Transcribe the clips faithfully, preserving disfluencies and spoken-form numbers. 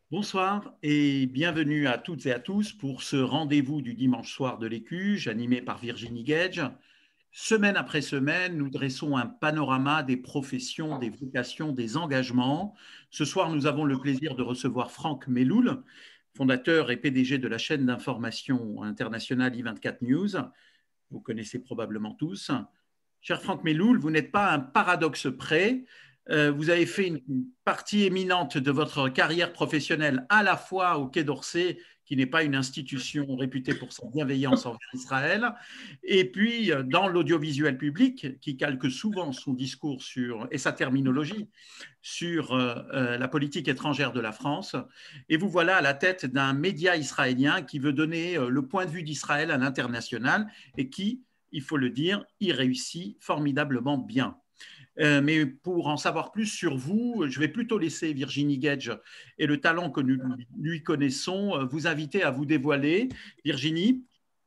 Bonsoir et bienvenue à toutes et à tous pour ce rendez-vous du dimanche soir de l'Écuge, animé par Virginie Gage. Semaine après semaine, nous dressons un panorama des professions, des vocations, des engagements. Ce soir, nous avons le plaisir de recevoir Franck Melloul, fondateur et P D G de la chaîne d'information internationale I vingt-quatre News. Vous connaissez probablement tous. Cher Franck Melloul, vous n'êtes pas un paradoxe près. Euh, vous avez fait une partie éminente de votre carrière professionnelle à la fois au Quai d'Orsay, qui n'est pas une institution réputée pour sa bienveillance envers Israël, et puis dans l'audiovisuel public, qui calque souvent son discours sur, et sa terminologie sur euh, la politique étrangère de la France. Et vous voilà à la tête d'un média israélien qui veut donner le point de vue d'Israël à l'international et qui, il faut le dire, y réussit formidablement bien. Euh, mais pour en savoir plus sur vous, je vais plutôt laisser Virginie Gage et le talent que nous lui connaissons vous inviter à vous dévoiler. Virginie.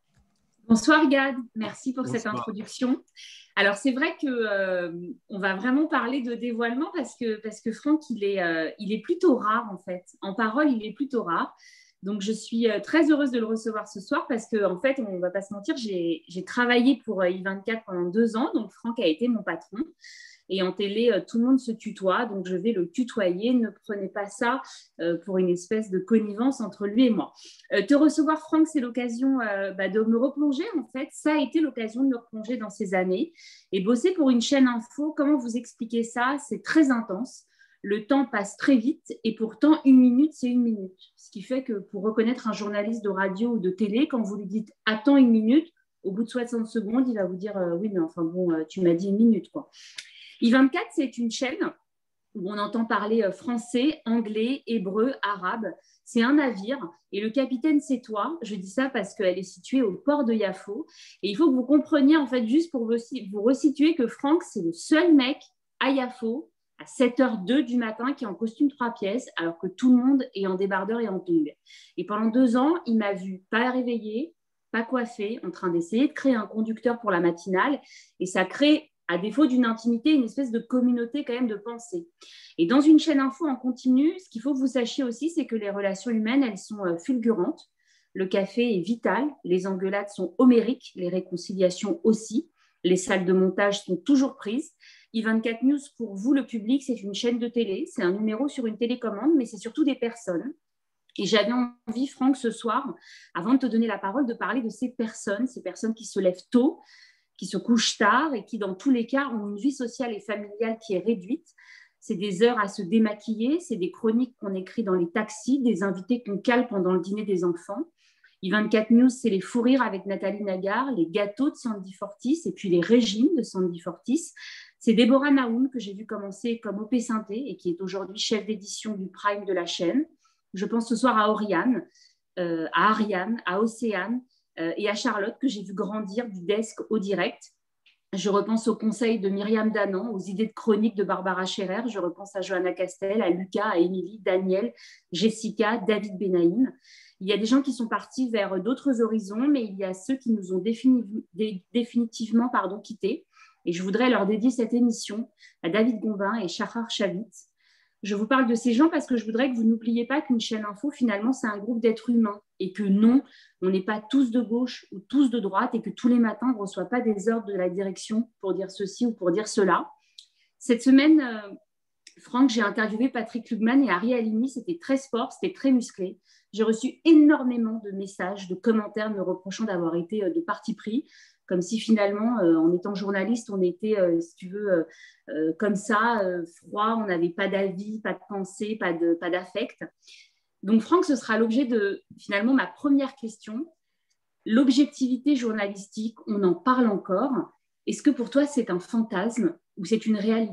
Bonsoir Gad, merci pour cette Bonsoir. introduction. Alors c'est vrai que euh, on va vraiment parler de dévoilement parce que parce que Franck il est euh, il est plutôt rare en fait. En parole il est plutôt rare. Donc je suis très heureuse de le recevoir ce soir parce que en fait on va pas se mentir, j'ai j'ai travaillé pour I vingt-quatre pendant deux ans, donc Franck a été mon patron. Et en télé, tout le monde se tutoie, donc je vais le tutoyer. Ne prenez pas ça pour une espèce de connivence entre lui et moi. Te recevoir, Franck, c'est l'occasion bah, de me replonger, en fait. Ça a été l'occasion de me replonger dans ces années. Et bosser pour une chaîne info, comment vous expliquer ça? C'est très intense. Le temps passe très vite et pourtant, une minute, c'est une minute. Ce qui fait que pour reconnaître un journaliste de radio ou de télé, quand vous lui dites « attends une minute », au bout de soixante secondes, il va vous dire euh, « oui, mais enfin bon, euh, tu m'as dit une minute, quoi ». I vingt-quatre, c'est une chaîne où on entend parler français, anglais, hébreu, arabe. C'est un navire et le capitaine, c'est toi. Je dis ça parce qu'elle est située au port de Yafo. Et il faut que vous compreniez, en fait, juste pour vous resituer, que Franck, c'est le seul mec à Yafo à sept heures deux du matin qui est en costume trois pièces, alors que tout le monde est en débardeur et en tongs. Et pendant deux ans, il m'a vu pas réveillée, pas coiffée, en train d'essayer de créer un conducteur pour la matinale. Et ça crée, à défaut d'une intimité, une espèce de communauté quand même de pensée. Et dans une chaîne info en continu, ce qu'il faut que vous sachiez aussi, c'est que les relations humaines, elles sont fulgurantes. Le café est vital, les engueulades sont homériques, les réconciliations aussi. Les salles de montage sont toujours prises. I vingt-quatre News, pour vous, le public, c'est une chaîne de télé, c'est un numéro sur une télécommande, mais c'est surtout des personnes. Et j'avais envie, Franck, ce soir, avant de te donner la parole, de parler de ces personnes, ces personnes qui se lèvent tôt, qui se couchent tard et qui, dans tous les cas, ont une vie sociale et familiale qui est réduite. C'est des heures à se démaquiller, c'est des chroniques qu'on écrit dans les taxis, des invités qu'on cale pendant le dîner des enfants. I vingt-quatre News, c'est les fous rires avec Nathalie Nagar, les gâteaux de Sandy Fortis et puis les régimes de Sandy Fortis. C'est Déborah Naoum que j'ai vu commencer comme O P Synthé et qui est aujourd'hui chef d'édition du Prime de la chaîne. Je pense ce soir à Oriane, euh, à Ariane, à Océane, et à Charlotte, que j'ai vu grandir du desk au direct. Je repense aux conseils de Myriam Danan, aux idées de chronique de Barbara Scherer. Je repense à Johanna Castel, à Lucas, à Émilie, Daniel, Jessica, David Benaïm. Il y a des gens qui sont partis vers d'autres horizons, mais il y a ceux qui nous ont défini, dé, définitivement pardon, quittés. Et je voudrais leur dédier cette émission à David Gombin et Shahar Shavit. Je vous parle de ces gens parce que je voudrais que vous n'oubliez pas qu'une chaîne info, finalement, c'est un groupe d'êtres humains et que non, on n'est pas tous de gauche ou tous de droite et que tous les matins, on ne reçoit pas des ordres de la direction pour dire ceci ou pour dire cela. Cette semaine, euh, Franck, j'ai interviewé Patrick Lugman et Ari Halimi. C'était très sport, c'était très musclé. J'ai reçu énormément de messages, de commentaires me reprochant d'avoir été de parti pris, comme si finalement, euh, en étant journaliste, on était, euh, si tu veux, euh, euh, comme ça, euh, froid, on n'avait pas d'avis, pas de pensée, pas de, pas d'affect. Donc, Franck, ce sera l'objet de, finalement, ma première question. L'objectivité journalistique, on en parle encore. Est-ce que pour toi, c'est un fantasme ou c'est une réalité ?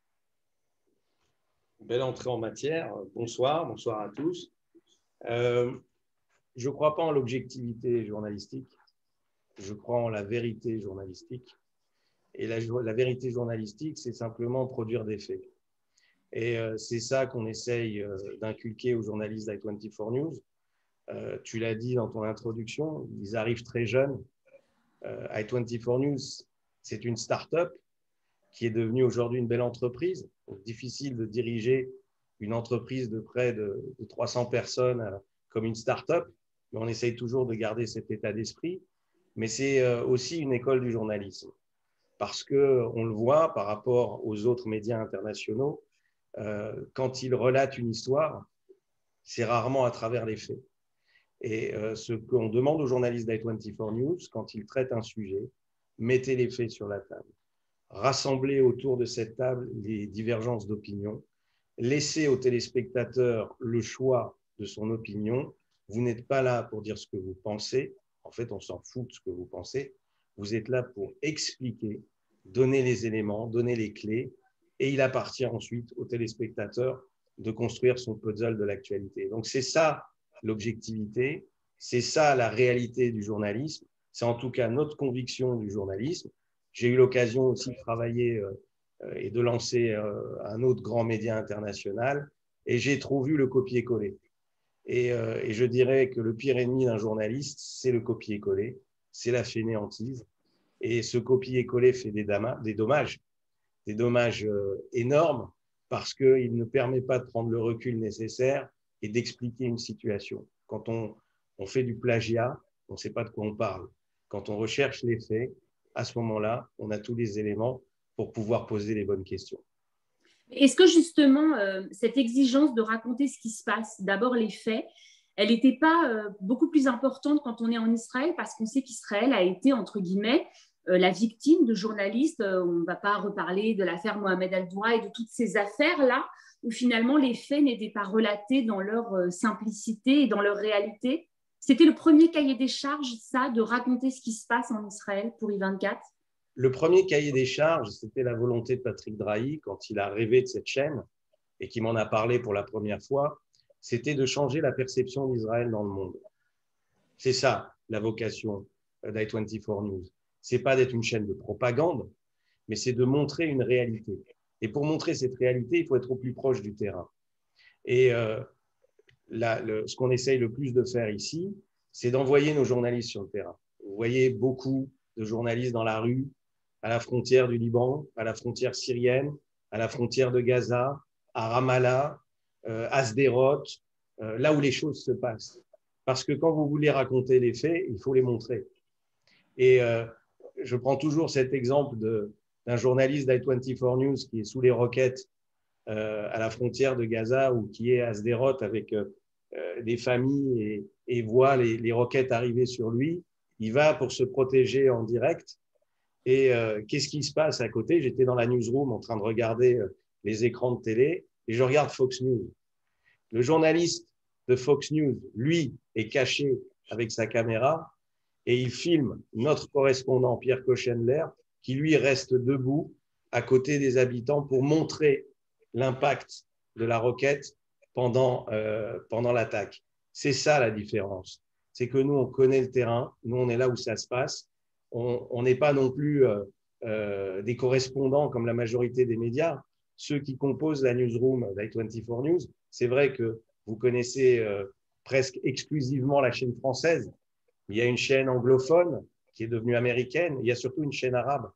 Belle entrée en matière. Bonsoir, bonsoir à tous. Euh, je ne crois pas en l'objectivité journalistique. Je crois en la vérité journalistique. Et la, la vérité journalistique, c'est simplement produire des faits. Et euh, c'est ça qu'on essaye euh, d'inculquer aux journalistes d'I vingt-quatre News. Euh, tu l'as dit dans ton introduction, ils arrivent très jeunes. Euh, I vingt-quatre News, c'est une start-up qui est devenue aujourd'hui une belle entreprise. Donc, difficile de diriger une entreprise de près de, de trois cents personnes euh, comme une start-up, mais on essaye toujours de garder cet état d'esprit. Mais c'est euh, aussi une école du journalisme, parce qu'on le voit par rapport aux autres médias internationaux, euh, quand ils relatent une histoire, c'est rarement à travers les faits. Et euh, ce qu'on demande aux journalistes d'I vingt-quatre News, quand ils traitent un sujet, mettez les faits sur la table. Rassemblez autour de cette table les divergences d'opinion. Laissez au téléspectateur le choix de son opinion. Vous n'êtes pas là pour dire ce que vous pensez. En fait, on s'en fout de ce que vous pensez. Vous êtes là pour expliquer, donner les éléments, donner les clés. Et il appartient ensuite au téléspectateur de construire son puzzle de l'actualité. Donc, c'est ça l'objectivité, c'est ça la réalité du journalisme. C'est en tout cas notre conviction du journalisme. J'ai eu l'occasion aussi de travailler euh, et de lancer euh, un autre grand média international et j'ai trop vu le copier-coller. Et, euh, et je dirais que le pire ennemi d'un journaliste, c'est le copier-coller, c'est la fainéantise. Et ce copier-coller fait des, des dommages, des dommages euh, énormes parce qu'il ne permet pas de prendre le recul nécessaire et d'expliquer une situation. Quand on, on fait du plagiat, on ne sait pas de quoi on parle. Quand on recherche les faits, à ce moment-là, on a tous les éléments pour pouvoir poser les bonnes questions. Est-ce que justement, euh, cette exigence de raconter ce qui se passe, d'abord les faits, elle n'était pas euh, beaucoup plus importante quand on est en Israël, parce qu'on sait qu'Israël a été, entre guillemets, euh, la victime de journalistes. Euh, on ne va pas reparler de l'affaire Mohamed Al-Doura et de toutes ces affaires-là, où finalement les faits n'étaient pas relatés dans leur euh, simplicité et dans leur réalité. C'était le premier cahier des charges, ça, de raconter ce qui se passe en Israël pour I vingt-quatre. Le premier cahier des charges, c'était la volonté de Patrick Drahi, quand il a rêvé de cette chaîne et qui m'en a parlé pour la première fois, c'était de changer la perception d'Israël dans le monde. C'est ça, la vocation d'I vingt-quatre News. Ce n'est pas d'être une chaîne de propagande, mais c'est de montrer une réalité. Et pour montrer cette réalité, il faut être au plus proche du terrain. Et euh, la, le, ce qu'on essaye le plus de faire ici, c'est d'envoyer nos journalistes sur le terrain. Vous voyez beaucoup de journalistes dans la rue, à la frontière du Liban, à la frontière syrienne, à la frontière de Gaza, à Ramallah, euh, à Sderot, euh, là où les choses se passent. Parce que quand vous voulez raconter les faits, il faut les montrer. Et euh, je prends toujours cet exemple de, d'un journaliste d'I vingt-quatre News qui est sous les roquettes euh, à la frontière de Gaza ou qui est à Sderot avec euh, des familles et, et voit les, les roquettes arriver sur lui. Il va pour se protéger en direct. Et euh, qu'est-ce qui se passe à côté? J'étais dans la newsroom en train de regarder euh, les écrans de télé et je regarde Fox News. Le journaliste de Fox News, lui, est caché avec sa caméra et il filme notre correspondant Pierre Cochenler qui, lui, reste debout à côté des habitants pour montrer l'impact de la roquette pendant, euh, pendant l'attaque. C'est ça la différence. C'est que nous, on connaît le terrain, nous, on est là où ça se passe. On n'est pas non plus euh, euh, des correspondants comme la majorité des médias. Ceux qui composent la newsroom d'I vingt-quatre News, c'est vrai que vous connaissez euh, presque exclusivement la chaîne française. Il y a une chaîne anglophone qui est devenue américaine. Il y a surtout une chaîne arabe.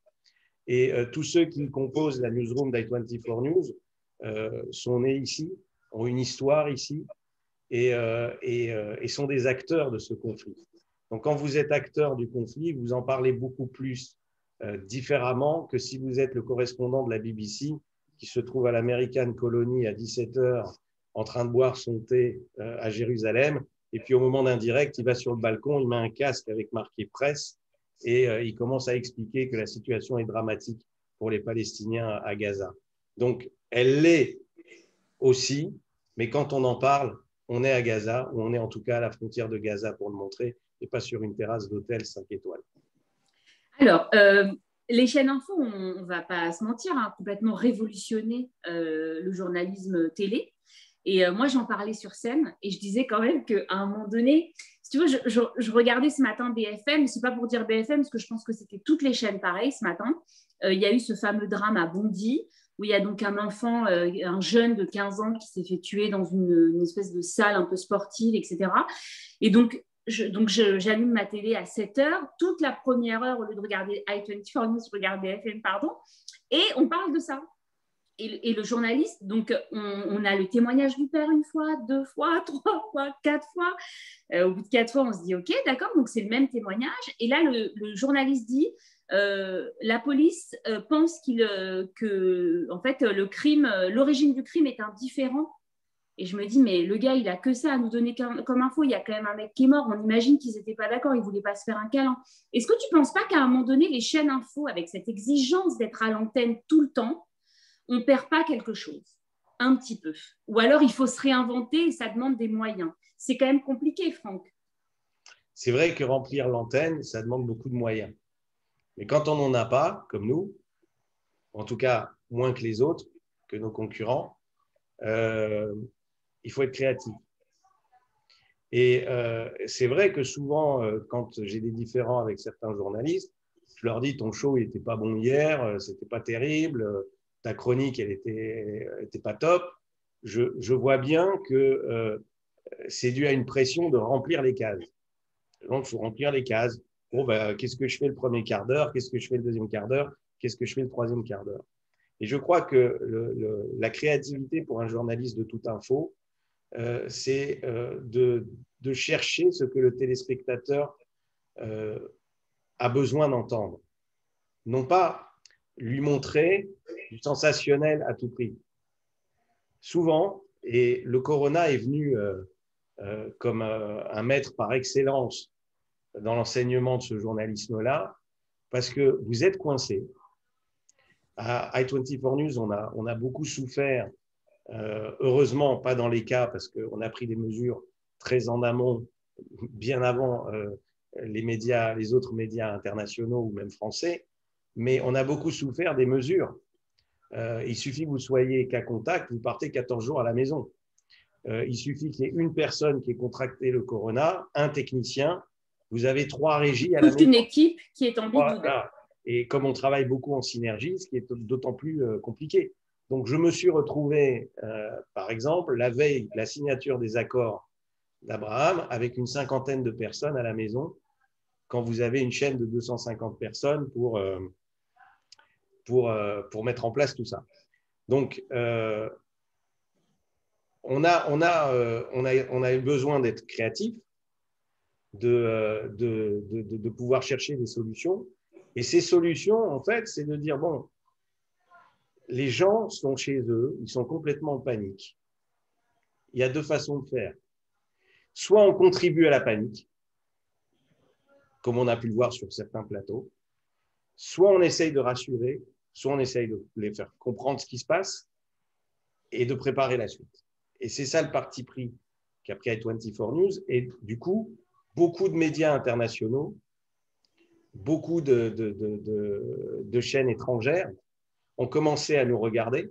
Et euh, tous ceux qui composent la newsroom d'I vingt-quatre News euh, sont nés ici, ont une histoire ici et, euh, et, euh, et sont des acteurs de ce conflit. Donc, quand vous êtes acteur du conflit, vous en parlez beaucoup plus euh, différemment que si vous êtes le correspondant de la B B C qui se trouve à l'American Colony à dix-sept heures en train de boire son thé euh, à Jérusalem. Et puis, au moment d'un direct, il va sur le balcon, il met un casque avec marqué presse et euh, il commence à expliquer que la situation est dramatique pour les Palestiniens à, à Gaza. Donc, elle l'est aussi, mais quand on en parle, on est à Gaza, ou on est en tout cas à la frontière de Gaza pour le montrer, et pas sur une terrasse d'hôtel cinq étoiles. Alors, euh, les chaînes info, on ne va pas se mentir, hein, complètement révolutionné euh, le journalisme télé. Et euh, moi, j'en parlais sur scène et je disais quand même qu'à un moment donné, si tu veux, je, je, je regardais ce matin B F M, ce n'est pas pour dire B F M, parce que je pense que c'était toutes les chaînes pareilles ce matin. Euh, il y a eu ce fameux drame à Bondy, où il y a donc un enfant, euh, un jeune de quinze ans qui s'est fait tuer dans une, une espèce de salle un peu sportive, et cetera. Et donc, Je, donc, je, j'allume ma télé à sept heures. Toute la première heure, au lieu de regarder I vingt-quatre News, je regarde B F M, pardon. Et on parle de ça. et, et le journaliste, donc on, on a le témoignage du père une fois, deux fois, trois fois, quatre fois. Euh, au bout de quatre fois, on se dit ok, d'accord, donc c'est le même témoignage. Et là, le, le journaliste dit euh, la police euh, pense qu'il, euh, que, en fait, le crime, euh, l'origine du crime est indifférent. Et je me dis, mais le gars, il a que ça à nous donner comme info. Il y a quand même un mec qui est mort. On imagine qu'ils n'étaient pas d'accord. Ils ne voulaient pas se faire un câlin. Est-ce que tu ne penses pas qu'à un moment donné, les chaînes info, avec cette exigence d'être à l'antenne tout le temps, on ne perd pas quelque chose? Un petit peu. Ou alors, il faut se réinventer et ça demande des moyens. C'est quand même compliqué, Franck. C'est vrai que remplir l'antenne, ça demande beaucoup de moyens. Mais quand on n'en a pas, comme nous, en tout cas moins que les autres, que nos concurrents, euh, il faut être créatif. Et euh, c'est vrai que souvent, euh, quand j'ai des différends avec certains journalistes, je leur dis ton show il n'était pas bon hier, euh, c'était pas terrible, euh, ta chronique elle était, elle était pas top. Je, je vois bien que euh, c'est dû à une pression de remplir les cases. Donc il faut remplir les cases. Bon ben qu'est-ce que je fais le premier quart d'heure, qu'est-ce que je fais le deuxième quart d'heure, qu'est-ce que je fais le troisième quart d'heure. Et je crois que le, le, la créativité pour un journaliste de toute info, euh, c'est euh, de, de chercher ce que le téléspectateur euh, a besoin d'entendre. Non pas lui montrer du sensationnel à tout prix. Souvent, et le Corona est venu euh, euh, comme euh, un maître par excellence dans l'enseignement de ce journalisme-là, parce que vous êtes coincé. À i vingt-quatre News, on a, on a beaucoup souffert, euh, heureusement pas dans les cas, parce qu'on a pris des mesures très en amont, bien avant euh, les médias, les autres médias internationaux ou même français, mais on a beaucoup souffert des mesures. Euh, il suffit que vous soyez cas contact, vous partez quatorze jours à la maison. Euh, il suffit qu'il y ait une personne qui ait contracté le corona, un technicien, vous avez trois régies à la maison. Toute une équipe qui est en bidouille. Voilà. Et comme on travaille beaucoup en synergie, ce qui est d'autant plus euh, compliqué. Donc, je me suis retrouvé, euh, par exemple, la veille de la signature des accords d'Abraham, avec une cinquantaine de personnes à la maison, quand vous avez une chaîne de deux cent cinquante personnes pour, euh, pour, euh, pour mettre en place tout ça. Donc, euh, on, a, on, a, euh, on, a, on a eu besoin d'être créatif, de, de, de, de pouvoir chercher des solutions. Et ces solutions, en fait, c'est de dire, bon, les gens sont chez eux, ils sont complètement en panique. Il y a deux façons de faire. Soit on contribue à la panique, comme on a pu le voir sur certains plateaux, soit on essaye de rassurer, soit on essaye de les faire comprendre ce qui se passe et de préparer la suite. Et c'est ça le parti pris qu'a pris i vingt-quatre News. Et du coup, beaucoup de médias internationaux, beaucoup de, de, de, de, de chaînes étrangères ont commencé à nous regarder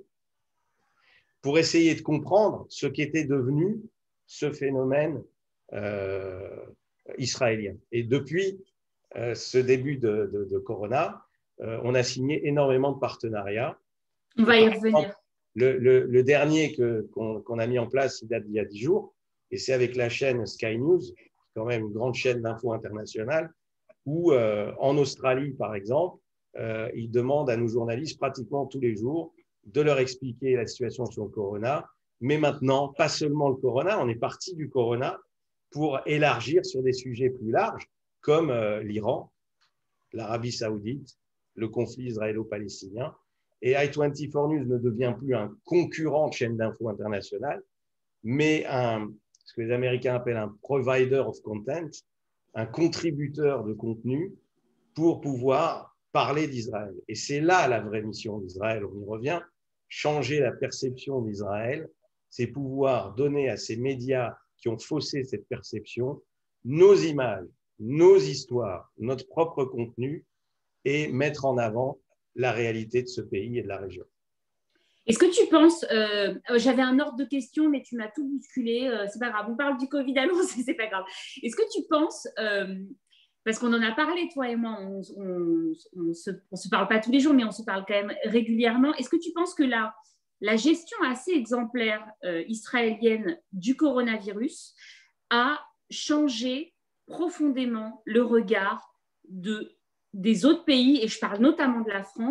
pour essayer de comprendre ce qu'était devenu ce phénomène euh, israélien. Et depuis euh, ce début de, de, de Corona, euh, on a signé énormément de partenariats. On va y revenir. Le, le, le dernier que, qu'on, qu'on a mis en place, il date d'il y a dix jours, et c'est avec la chaîne Sky News, quand même une grande chaîne d'info internationale, où euh, en Australie, par exemple, euh, ils demandent à nos journalistes pratiquement tous les jours de leur expliquer la situation sur le corona. Mais maintenant, pas seulement le corona, on est parti du corona pour élargir sur des sujets plus larges, comme euh, l'Iran, l'Arabie saoudite, le conflit israélo-palestinien. Et i vingt-quatre News ne devient plus un concurrent de chaîne d'info internationale, mais un, ce que les Américains appellent un provider of content, un contributeur de contenu pour pouvoir parler d'Israël. Et c'est là la vraie mission d'Israël, on y revient, changer la perception d'Israël, c'est pouvoir donner à ces médias qui ont faussé cette perception nos images, nos histoires, notre propre contenu et mettre en avant la réalité de ce pays et de la région. Est-ce que tu penses, euh, j'avais un ordre de questions, mais tu m'as tout bousculé, euh, c'est pas grave, on parle du Covid annoncé, c'est pas grave. Est-ce que tu penses, euh, parce qu'on en a parlé, toi et moi, on ne se, se parle pas tous les jours, mais on se parle quand même régulièrement, est-ce que tu penses que la, la gestion assez exemplaire euh, israélienne du coronavirus a changé profondément le regard de, des autres pays, et je parle notamment de la France,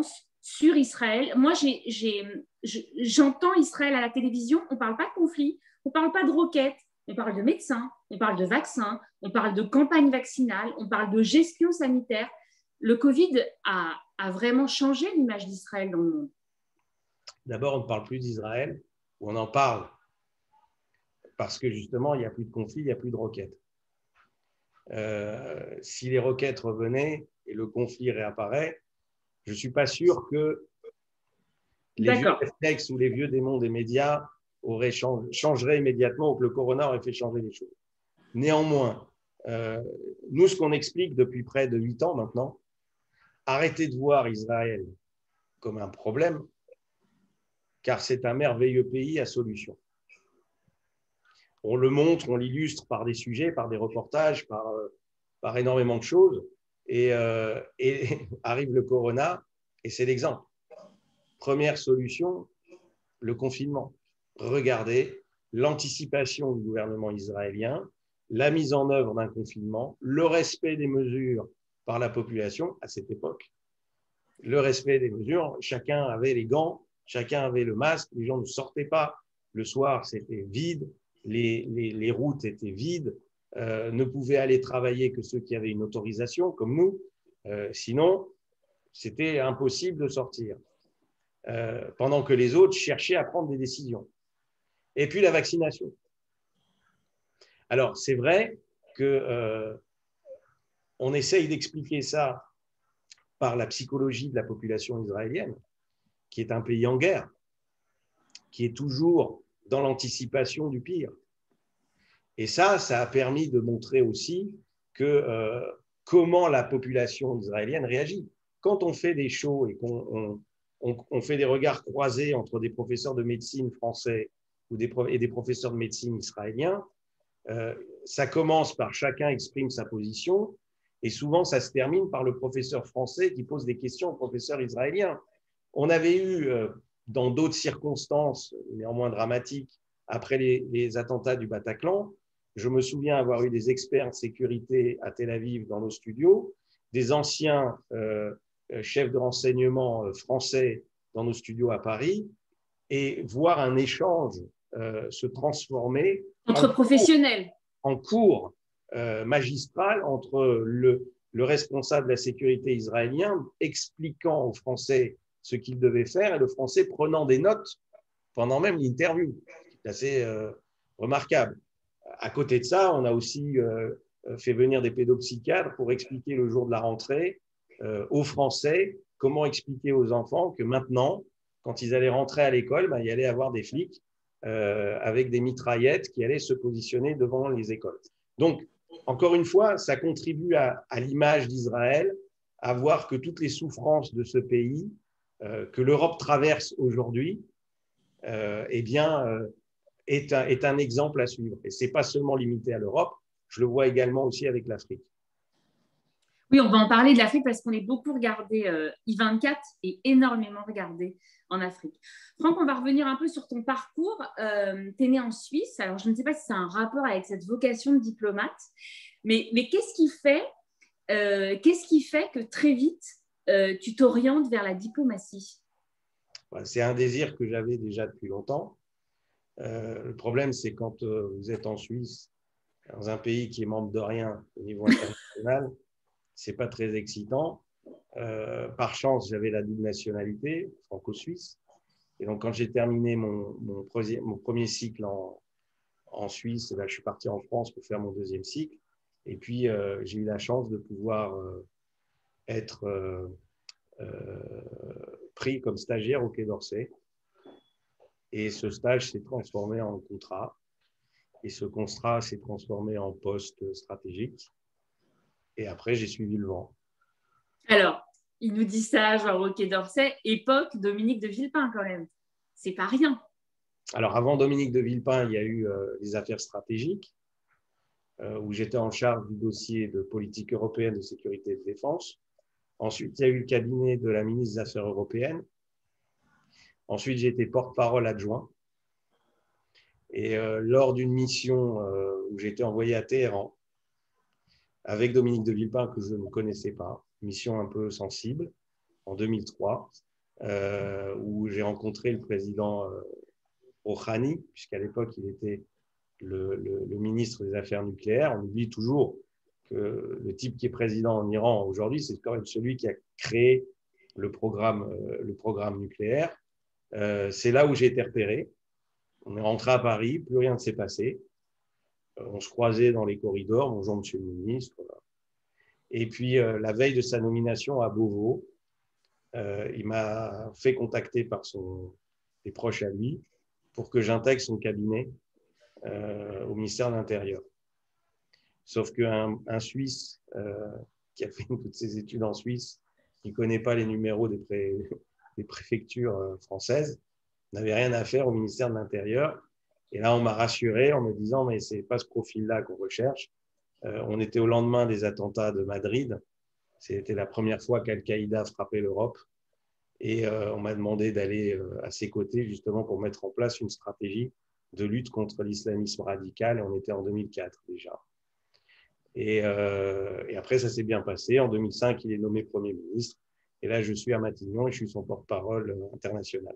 sur Israël. Moi, j'ai, j'ai, j'entends Israël à la télévision, on ne parle pas de conflit, on ne parle pas de roquettes, on parle de médecins, on parle de vaccins, on parle de campagne vaccinale, on parle de gestion sanitaire. Le Covid a, a vraiment changé l'image d'Israël dans le monde. D'abord, on ne parle plus d'Israël, ou on en parle parce que justement, il n'y a plus de conflit, il n'y a plus de roquettes. Euh, si les roquettes revenaient et le conflit réapparaît, je ne suis pas sûr que les vieux réflexes ou les vieux démons des médias auraient changé, changeraient immédiatement ou que le corona aurait fait changer les choses. Néanmoins, euh, nous, ce qu'on explique depuis près de huit ans maintenant, arrêtez de voir Israël comme un problème, car c'est un merveilleux pays à solution. On le montre, on l'illustre par des sujets, par des reportages, par, euh, par énormément de choses. Et, euh, et arrive le corona, et c'est l'exemple. Première solution, le confinement. Regardez l'anticipation du gouvernement israélien, la mise en œuvre d'un confinement, le respect des mesures par la population à cette époque. Le respect des mesures, chacun avait les gants, chacun avait le masque, les gens ne sortaient pas. Le soir, c'était vide, les, les, les routes étaient vides, euh, ne pouvaient aller travailler que ceux qui avaient une autorisation, comme nous. Euh, sinon, c'était impossible de sortir. Euh, pendant que les autres cherchaient à prendre des décisions. Et puis la vaccination. Alors, c'est vrai que euh, on essaye d'expliquer ça par la psychologie de la population israélienne, qui est un pays en guerre, qui est toujours dans l'anticipation du pire. Et ça, ça a permis de montrer aussi que, euh, comment la population israélienne réagit. Quand on fait des shows et qu'on on, on, on fait des regards croisés entre des professeurs de médecine français ou des, et des professeurs de médecine israéliens, euh, ça commence par chacun exprime sa position et souvent ça se termine par le professeur français qui pose des questions au professeur israélien. On avait eu, euh, dans d'autres circonstances, néanmoins dramatiques, après les, les attentats du Bataclan, je me souviens avoir eu des experts de sécurité à Tel Aviv dans nos studios, des anciens euh, chefs de renseignement français dans nos studios à Paris, et voir un échange euh, se transformer entre en professionnels, cours, en cours euh, magistral entre le, le responsable de la sécurité israélien expliquant aux Français ce qu'ils devaient faire et le Français prenant des notes pendant même l'interview. C'est assez euh, remarquable. À côté de ça, on a aussi euh, fait venir des pédopsychiatres pour expliquer le jour de la rentrée euh, aux Français comment expliquer aux enfants que maintenant, quand ils allaient rentrer à l'école, ben, il y allait avoir des flics euh, avec des mitraillettes qui allaient se positionner devant les écoles. Donc, encore une fois, ça contribue à, à l'image d'Israël, à voir que toutes les souffrances de ce pays euh, que l'Europe traverse aujourd'hui, euh, eh bien, euh, est, un, est un exemple à suivre. Et ce n'est pas seulement limité à l'Europe, je le vois également aussi avec l'Afrique. Oui, on va en parler de l'Afrique parce qu'on est beaucoup regardé, euh, I vingt-quatre est énormément regardé en Afrique. Franck, on va revenir un peu sur ton parcours. Euh, tu es né en Suisse, alors je ne sais pas si c'est un rapport avec cette vocation de diplomate, mais, mais qu'est-ce qui fait, euh, qu'est-ce qui fait que très vite, euh, tu t'orientes vers la diplomatie? C'est un désir que j'avais déjà depuis longtemps. Euh, le problème, c'est quand euh, vous êtes en Suisse, dans un pays qui est membre de rien au niveau international, c'est pas très excitant. Euh, par chance, j'avais la double nationalité, franco-suisse. Et donc, quand j'ai terminé mon, mon, premier, mon premier cycle en, en Suisse, là, je suis parti en France pour faire mon deuxième cycle. Et puis, euh, j'ai eu la chance de pouvoir euh, être euh, euh, pris comme stagiaire au Quai d'Orsay. Et ce stage s'est transformé en contrat. Et ce contrat s'est transformé en poste stratégique. Et après, j'ai suivi le vent. Alors, il nous dit ça, genre au Quai d'Orsay, époque Dominique de Villepin quand même. C'est pas rien. Alors, avant Dominique de Villepin, il y a eu euh, les affaires stratégiques, euh, où j'étais en charge du dossier de politique européenne de sécurité et de défense. Ensuite, il y a eu le cabinet de la ministre des Affaires européennes. Ensuite, j'ai été porte-parole adjoint. Et euh, lors d'une mission euh, où j'ai été envoyé à Téhéran, avec Dominique de Villepin, que je ne connaissais pas, mission un peu sensible, en deux mille trois, euh, où j'ai rencontré le président euh, Rouhani, puisqu'à l'époque, il était le, le, le ministre des Affaires nucléaires. On oublie toujours que le type qui est président en Iran aujourd'hui, c'est quand même celui qui a créé le programme, euh, le programme nucléaire. Euh, c'est là où j'ai été repéré. On est rentré à Paris, plus rien ne s'est passé. Euh, on se croisait dans les corridors, bonjour monsieur le ministre. Voilà. Et puis, euh, la veille de sa nomination à Beauvau, euh, il m'a fait contacter par son, des proches à lui pour que j'intègre son cabinet euh, au ministère de l'Intérieur. Sauf qu'un un Suisse euh, qui a fait toutes ses études en Suisse, qui ne connaît pas les numéros des, pré, des préfectures euh, françaises, n'avait rien à faire au ministère de l'Intérieur. Et là, on m'a rassuré en me disant, mais ce n'est pas ce profil-là qu'on recherche. Euh, on était au lendemain des attentats de Madrid. C'était la première fois qu'Al-Qaïda frappait l'Europe. Et euh, on m'a demandé d'aller euh, à ses côtés justement pour mettre en place une stratégie de lutte contre l'islamisme radical. Et on était en deux mille quatre déjà. Et, euh, et après, ça s'est bien passé. En deux mille cinq, il est nommé Premier ministre. Et là, je suis à Matignon et je suis son porte-parole international.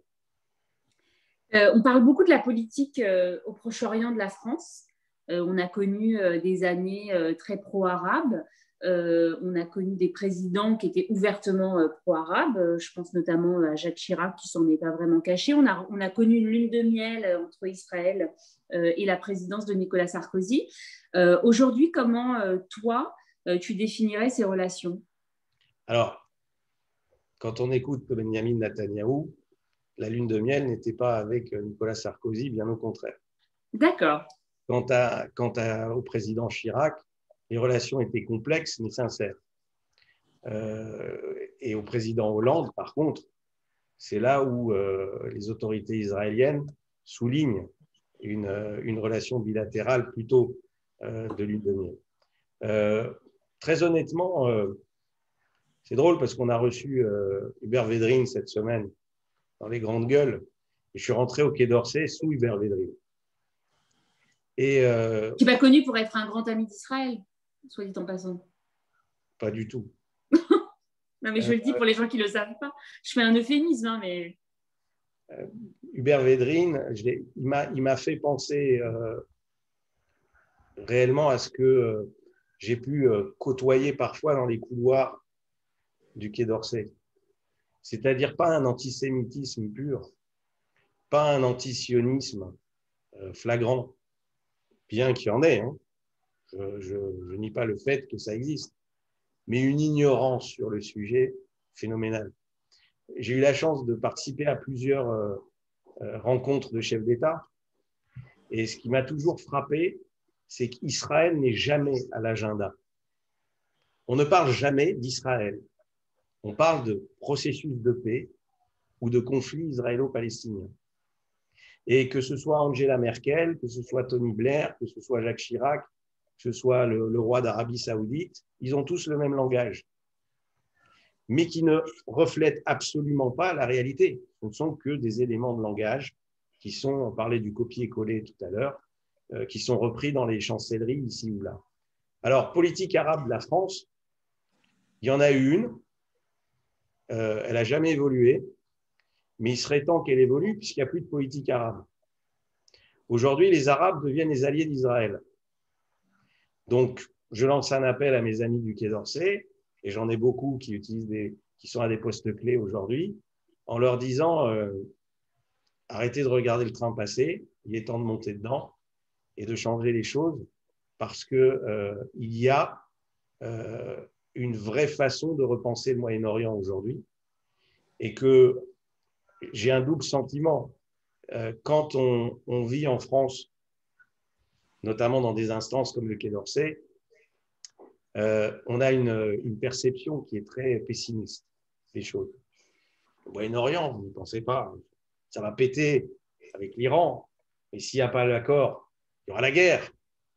Euh, on parle beaucoup de la politique euh, au Proche-Orient de la France. Euh, on a connu euh, des années euh, très pro-arabes. Euh, on a connu des présidents qui étaient ouvertement euh, pro-arabes. Euh, je pense notamment à Jacques Chirac qui s'en est pas vraiment caché. On a, on a connu une lune de miel euh, entre Israël euh, et la présidence de Nicolas Sarkozy. Euh, Aujourd'hui, comment euh, toi, euh, tu définirais ces relations? Alors, quand on écoute Benjamin Netanyahou, la lune de miel n'était pas avec Nicolas Sarkozy, bien au contraire. D'accord. Quant, à, quant à, au président Chirac, les relations étaient complexes mais sincères. Euh, et au président Hollande, par contre, c'est là où euh, les autorités israéliennes soulignent une, une relation bilatérale plutôt euh, de lune de miel. Euh, très honnêtement, euh, c'est drôle parce qu'on a reçu euh, Hubert Védrine cette semaine dans les grandes gueules. Et je suis rentré au Quai d'Orsay sous Hubert Védrine. Et euh, tu n'es pas connu pour être un grand ami d'Israël, soit dit en passant. Pas du tout. Non, mais je euh, le dis pour les gens qui ne le savent pas. Je fais un euphémisme, hein, mais… Euh, Hubert Védrine, je il m'a fait penser euh, réellement à ce que euh, j'ai pu euh, côtoyer parfois dans les couloirs du Quai d'Orsay. C'est-à-dire pas un antisémitisme pur, pas un antisionisme euh, flagrant, bien qu'il y en ait. Hein. Je, je, je nie pas le fait que ça existe, mais une ignorance sur le sujet phénoménale. J'ai eu la chance de participer à plusieurs euh, euh, rencontres de chefs d'État, et ce qui m'a toujours frappé, c'est qu'Israël n'est jamais à l'agenda. On ne parle jamais d'Israël. On parle de processus de paix ou de conflit israélo-palestinien. Et que ce soit Angela Merkel, que ce soit Tony Blair, que ce soit Jacques Chirac, que ce soit le, le roi d'Arabie Saoudite, ils ont tous le même langage, mais qui ne reflètent absolument pas la réalité. Ce ne sont que des éléments de langage qui sont, on parlait du copier-coller tout à l'heure, euh, qui sont repris dans les chancelleries ici ou là. Alors, politique arabe de la France, il y en a eu une, euh, elle n'a jamais évolué, mais il serait temps qu'elle évolue puisqu'il n'y a plus de politique arabe. Aujourd'hui, les Arabes deviennent les alliés d'Israël. Donc, je lance un appel à mes amis du Quai d'Orsay, et j'en ai beaucoup qui utilisent des, qui sont à des postes clés aujourd'hui, en leur disant euh, arrêtez de regarder le train passer, il est temps de monter dedans et de changer les choses, parce que euh, il y a euh, une vraie façon de repenser le Moyen-Orient aujourd'hui, et que j'ai un double sentiment. Euh, quand on, on vit en France, notamment dans des instances comme le Quai d'Orsay, euh, on a une, une perception qui est très pessimiste des choses. Le Moyen-Orient, vous ne pensez pas, ça va péter avec l'Iran, mais s'il n'y a pas l'accord, il y aura la guerre.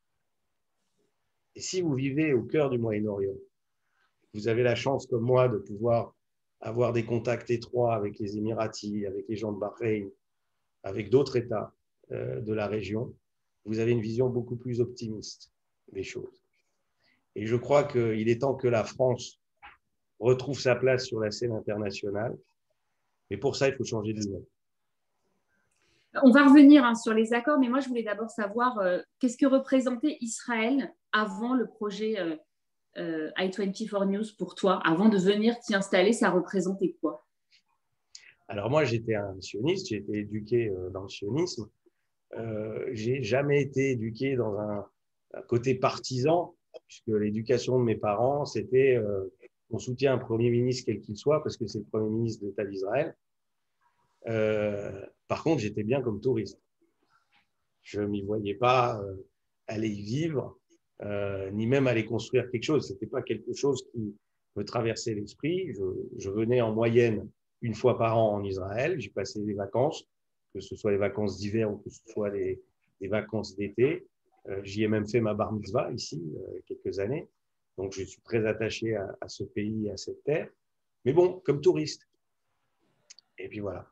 Et si vous vivez au cœur du Moyen-Orient, vous avez la chance, comme moi, de pouvoir avoir des contacts étroits avec les Émiratis, avec les gens de Bahreïn, avec d'autres États euh, de la région, vous avez une vision beaucoup plus optimiste des choses. Et je crois qu'il est temps que la France retrouve sa place sur la scène internationale, Mais pour ça, il faut changer de lunettes. On va revenir hein, sur les accords, mais moi, je voulais d'abord savoir euh, qu'est-ce que représentait Israël avant le projet euh, euh, i vingt-quatre News pour toi, avant de venir t'y installer, ça représentait quoi? Alors moi, j'étais un sioniste, j'ai été éduqué euh, dans le sionisme. Euh, j'ai jamais été éduqué dans un, un côté partisan, puisque l'éducation de mes parents, c'était euh, on soutient un Premier ministre quel qu'il soit, parce que c'est le Premier ministre de l'État d'Israël. Euh, par contre, j'étais bien comme touriste. Je ne m'y voyais pas euh, aller y vivre, euh, ni même aller construire quelque chose. Ce n'était pas quelque chose qui me traversait l'esprit. Je, je venais en moyenne une fois par an en Israël. J'y passais des vacances, que ce soit les vacances d'hiver ou que ce soit les, les vacances d'été. Euh, j'y ai même fait ma bar mitzvah ici, euh, quelques années. Donc, je suis très attaché à, à ce pays, à cette terre. Mais bon, comme touriste. Et puis voilà.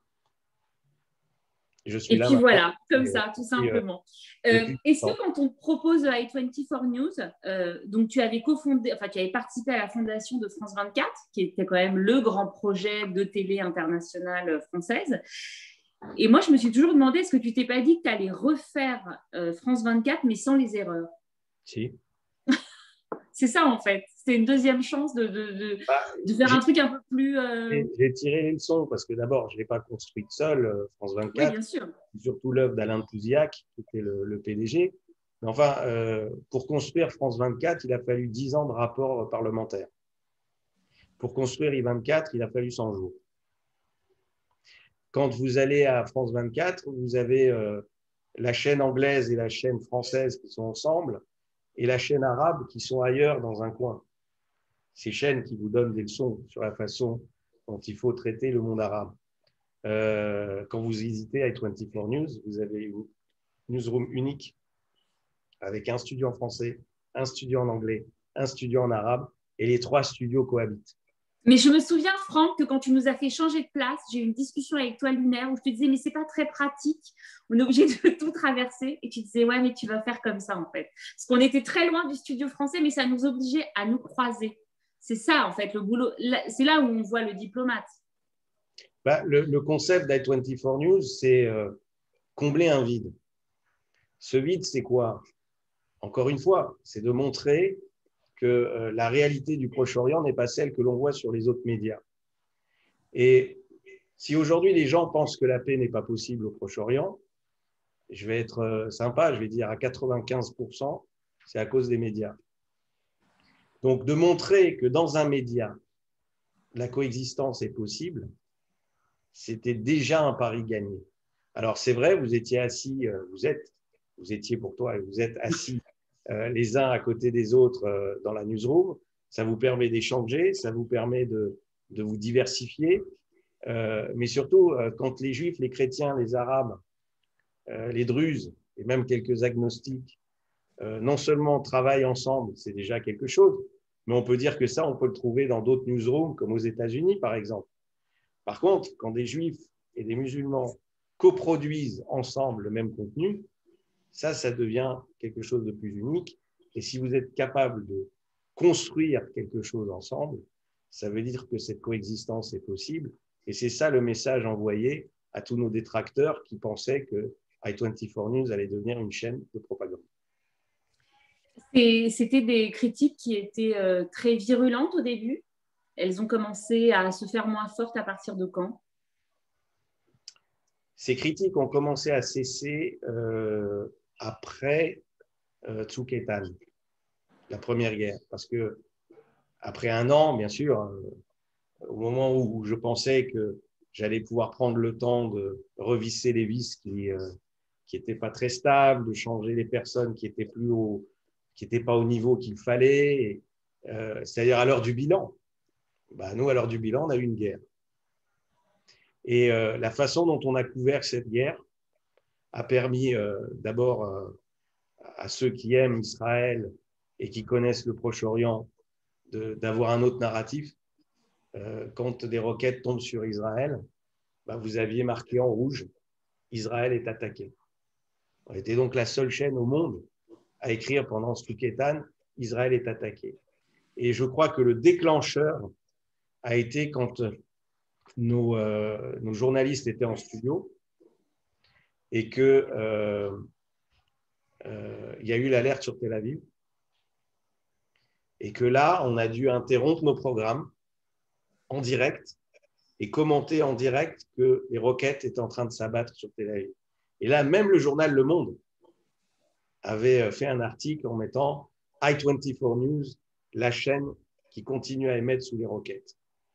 Je suis Et là puis maintenant. voilà, comme Et, ça, tout euh, simplement. euh, Euh, Est-ce que quand on te propose i vingt-quatre News, euh, donc tu avais cofondé, enfin tu avais participé à la fondation de France vingt-quatre, qui était quand même le grand projet de télé internationale française. Et moi, je me suis toujours demandé, est-ce que tu t'es pas dit que tu allais refaire euh, France vingt-quatre, mais sans les erreurs? Si. C'est ça, en fait. C'était une deuxième chance de, de, de, Bah, de faire un truc un peu plus… Euh... J'ai tiré les leçons parce que d'abord, je ne l'ai pas construite seule, euh, France Oui, vingt-quatre, bien sûr. surtout l'œuvre d'Alain Pouziac, qui était le, le P D G. Mais enfin, euh, pour construire France vingt-quatre, il a fallu dix ans de rapport parlementaire. Pour construire i vingt-quatre, il a fallu cent jours. Quand vous allez à France vingt-quatre, vous avez euh, la chaîne anglaise et la chaîne française qui sont ensemble et la chaîne arabe qui sont ailleurs dans un coin. Ces chaînes qui vous donnent des leçons sur la façon dont il faut traiter le monde arabe. Euh, quand vous visitez i vingt-quatre News, vous avez une newsroom unique avec un studio en français, un studio en anglais, un studio en arabe et les trois studios cohabitent. Mais je me souviens, Franck, que quand tu nous as fait changer de place, j'ai eu une discussion avec toi lunaire où je te disais, mais c'est pas très pratique, on est obligé de tout traverser. Et tu disais, ouais, mais tu vas faire comme ça, en fait. Parce qu'on était très loin du studio français, mais ça nous obligeait à nous croiser. C'est ça, en fait, le boulot. C'est là où on voit le diplomate. Bah, le, le concept d'i vingt-quatre News, c'est euh, combler un vide. Ce vide, c'est quoi? Encore une fois, c'est de montrer que euh, la réalité du Proche-Orient n'est pas celle que l'on voit sur les autres médias. Et si aujourd'hui les gens pensent que la paix n'est pas possible au Proche-Orient, je vais être euh, sympa, je vais dire à quatre-vingt-quinze pour cent, c'est à cause des médias. Donc, de montrer que dans un média, la coexistence est possible, c'était déjà un pari gagné. Alors, c'est vrai, vous étiez assis, euh, vous êtes, vous étiez pour toi, et vous êtes assis euh, les uns à côté des autres euh, dans la newsroom. Ça vous permet d'échanger, ça vous permet de, de vous diversifier. Euh, mais surtout, euh, quand les Juifs, les chrétiens, les Arabes, euh, les Druzes et même quelques agnostiques, euh, non seulement travaillent ensemble, c'est déjà quelque chose, mais on peut dire que ça, on peut le trouver dans d'autres newsrooms, comme aux États-Unis, par exemple. Par contre, quand des Juifs et des musulmans coproduisent ensemble le même contenu, ça, ça devient quelque chose de plus unique. Et si vous êtes capable de construire quelque chose ensemble, ça veut dire que cette coexistence est possible. Et c'est ça le message envoyé à tous nos détracteurs qui pensaient que i vingt-quatre News allait devenir une chaîne de propagande. C'était des critiques qui étaient euh, très virulentes au début. Elles ont commencé à se faire moins fortes à partir de quand? Ces critiques ont commencé à cesser euh, après euh, Tzuk Eitan, la première guerre. Parce que après un an, bien sûr, euh, au moment où je pensais que j'allais pouvoir prendre le temps de revisser les vis qui euh, qui n'étaient pas très stables, de changer les personnes qui étaient plus haut, qui n'étaient pas au niveau qu'il fallait, euh, c'est-à-dire à l'heure du bilan. Bah, nous, à l'heure du bilan, on a eu une guerre. Et euh, la façon dont on a couvert cette guerre a permis euh, d'abord euh, à ceux qui aiment Israël et qui connaissent le Proche-Orient d'avoir un autre narratif. Euh, quand des roquettes tombent sur Israël, bah, vous aviez marqué en rouge « Israël est attaqué ». On était donc la seule chaîne au monde à écrire pendant Tzuk Eitan « Israël est attaqué ». Et je crois que le déclencheur a été quand nos, euh, nos journalistes étaient en studio et qu'il euh, euh, y a eu l'alerte sur Tel Aviv et que là, on a dû interrompre nos programmes en direct et commenter en direct que les roquettes étaient en train de s'abattre sur Tel Aviv. Et là, même le journal Le Monde avait fait un article en mettant I vingt-quatre News, la chaîne qui continue à émettre sous les roquettes.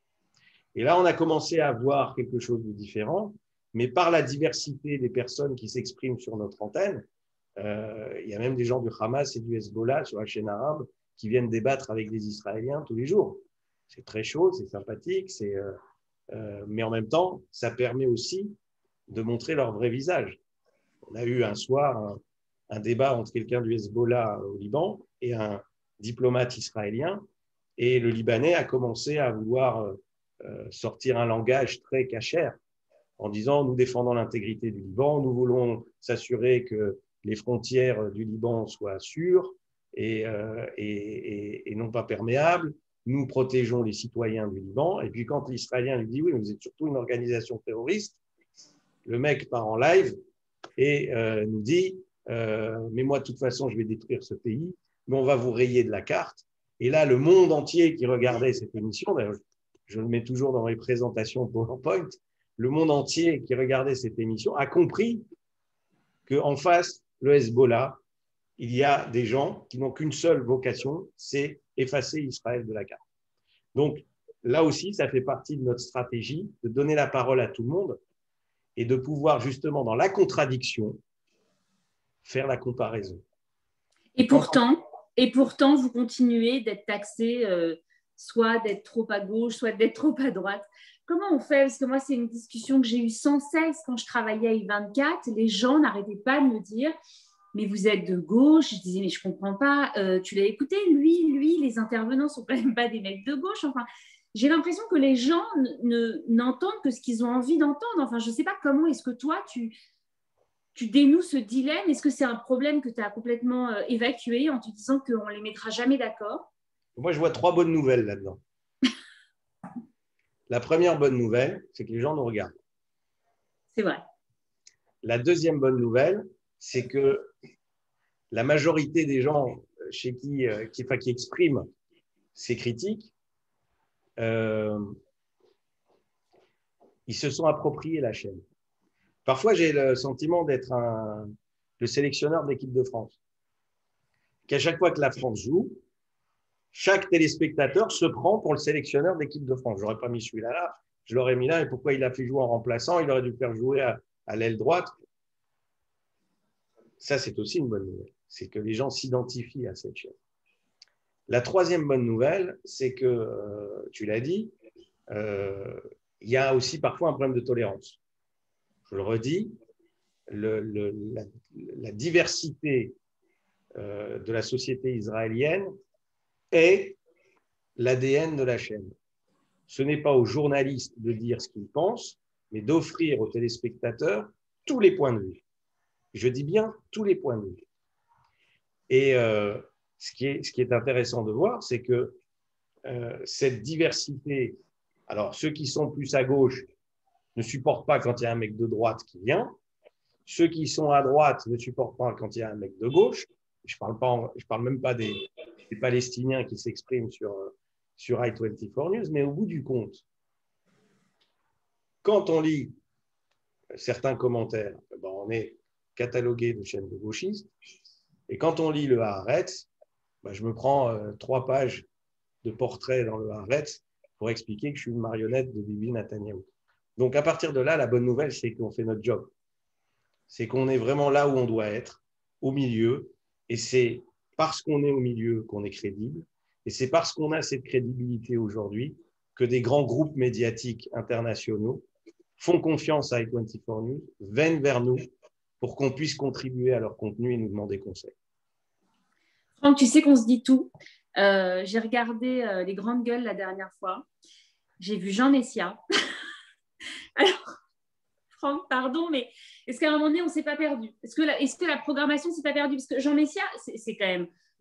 Et là, on a commencé à voir quelque chose de différent, mais par la diversité des personnes qui s'expriment sur notre antenne, euh, il y a même des gens du Hamas et du Hezbollah sur la chaîne arabe qui viennent débattre avec des Israéliens tous les jours. C'est très chaud, c'est sympathique, c'est, euh, euh, mais en même temps, ça permet aussi de montrer leur vrai visage. On a eu un soir un, un débat entre quelqu'un du Hezbollah au Liban et un diplomate israélien, et le Libanais a commencé à vouloir euh, sortir un langage très cachère en disant « nous défendons l'intégrité du Liban, nous voulons s'assurer que les frontières du Liban soient sûres et, euh, et, et, et non pas perméables, nous protégeons les citoyens du Liban ». Et puis quand l'Israélien lui dit « oui, mais vous êtes surtout une organisation terroriste », le mec part en live et euh, nous dit euh, « mais moi, de toute façon, je vais détruire ce pays, mais on va vous rayer de la carte ». Et là, le monde entier qui regardait cette émission, d'ailleurs, je le mets toujours dans mes présentations PowerPoint, le monde entier qui regardait cette émission a compris qu'en face, le Hezbollah, il y a des gens qui n'ont qu'une seule vocation, c'est effacer Israël de la carte. Donc, là aussi, ça fait partie de notre stratégie de donner la parole à tout le monde et de pouvoir justement, dans la contradiction, faire la comparaison. Et pourtant, et pourtant vous continuez d'être taxé, euh, soit d'être trop à gauche, soit d'être trop à droite. Comment on fait? Parce que moi, c'est une discussion que j'ai eue sans cesse quand je travaillais à I vingt-quatre. Les gens n'arrêtaient pas de me dire « mais vous êtes de gauche ». Je disais « mais je ne comprends pas, euh, tu l'as écouté, lui, lui, les intervenants ne sont quand même pas des mecs de gauche ». Enfin, j'ai l'impression que les gens ne, n'entendent que ce qu'ils ont envie d'entendre. Enfin, je ne sais pas comment est-ce que toi, tu, tu dénoues ce dilemme. Est-ce que c'est un problème que tu as complètement euh, évacué en te disant qu'on ne les mettra jamais d'accord? Moi, je vois trois bonnes nouvelles là-dedans. La première bonne nouvelle, c'est que les gens nous regardent. C'est vrai. La deuxième bonne nouvelle, c'est que la majorité des gens chez qui, euh, qui, enfin, qui expriment ces critiques, euh, ils se sont appropriés la chaîne. Parfois, j'ai le sentiment d'être un, le sélectionneur de l'équipe de France. Qu'à chaque fois que la France joue, chaque téléspectateur se prend pour le sélectionneur de l'équipe de France. Je n'aurais pas mis celui-là là, je l'aurais mis là. Et pourquoi il a fait jouer en remplaçant? Il aurait dû faire jouer à, à l'aile droite. Ça, c'est aussi une bonne nouvelle. C'est que les gens s'identifient à cette chaîne. La troisième bonne nouvelle, c'est que, euh, tu l'as dit, euh, il y a aussi parfois un problème de tolérance. Je le redis, le, le, la, la diversité euh, de la société israélienne est l'A D N de la chaîne. Ce n'est pas aux journalistes de dire ce qu'ils pensent, mais d'offrir aux téléspectateurs tous les points de vue. Je dis bien tous les points de vue. Et euh, ce, qui est, ce qui est intéressant de voir, c'est que euh, cette diversité, alors ceux qui sont plus à gauche ne supportent pas quand il y a un mec de droite qui vient, ceux qui sont à droite ne supportent pas quand il y a un mec de gauche. Je ne parle, pas, je parle même pas des, des Palestiniens qui s'expriment sur, sur I vingt-quatre News, mais au bout du compte, quand on lit certains commentaires, ben on est catalogué de chaînes de gauchistes, et quand on lit le Haaretz, ben je me prends euh, trois pages de portraits dans le Haaretz pour expliquer que je suis une marionnette de Bibi Netanyahou. Donc à partir de là, la bonne nouvelle, c'est qu'on fait notre job. C'est qu'on est vraiment là où on doit être, au milieu, et c'est parce qu'on est au milieu qu'on est crédible, et c'est parce qu'on a cette crédibilité aujourd'hui que des grands groupes médiatiques internationaux font confiance à I vingt-quatre News, viennent vers nous pour qu'on puisse contribuer à leur contenu et nous demander conseil. Franck, tu sais qu'on se dit tout. Euh, j'ai regardé euh, Les Grandes Gueules la dernière fois. J'ai vu Jean Messia. Alors, Franck, pardon, mais est-ce qu'à un moment donné, on ne s'est pas perdu? Est-ce que, la, est-ce que la programmation ne s'est pas perdue? Parce que Jean Messia, c'est, c'est quand même… Bon,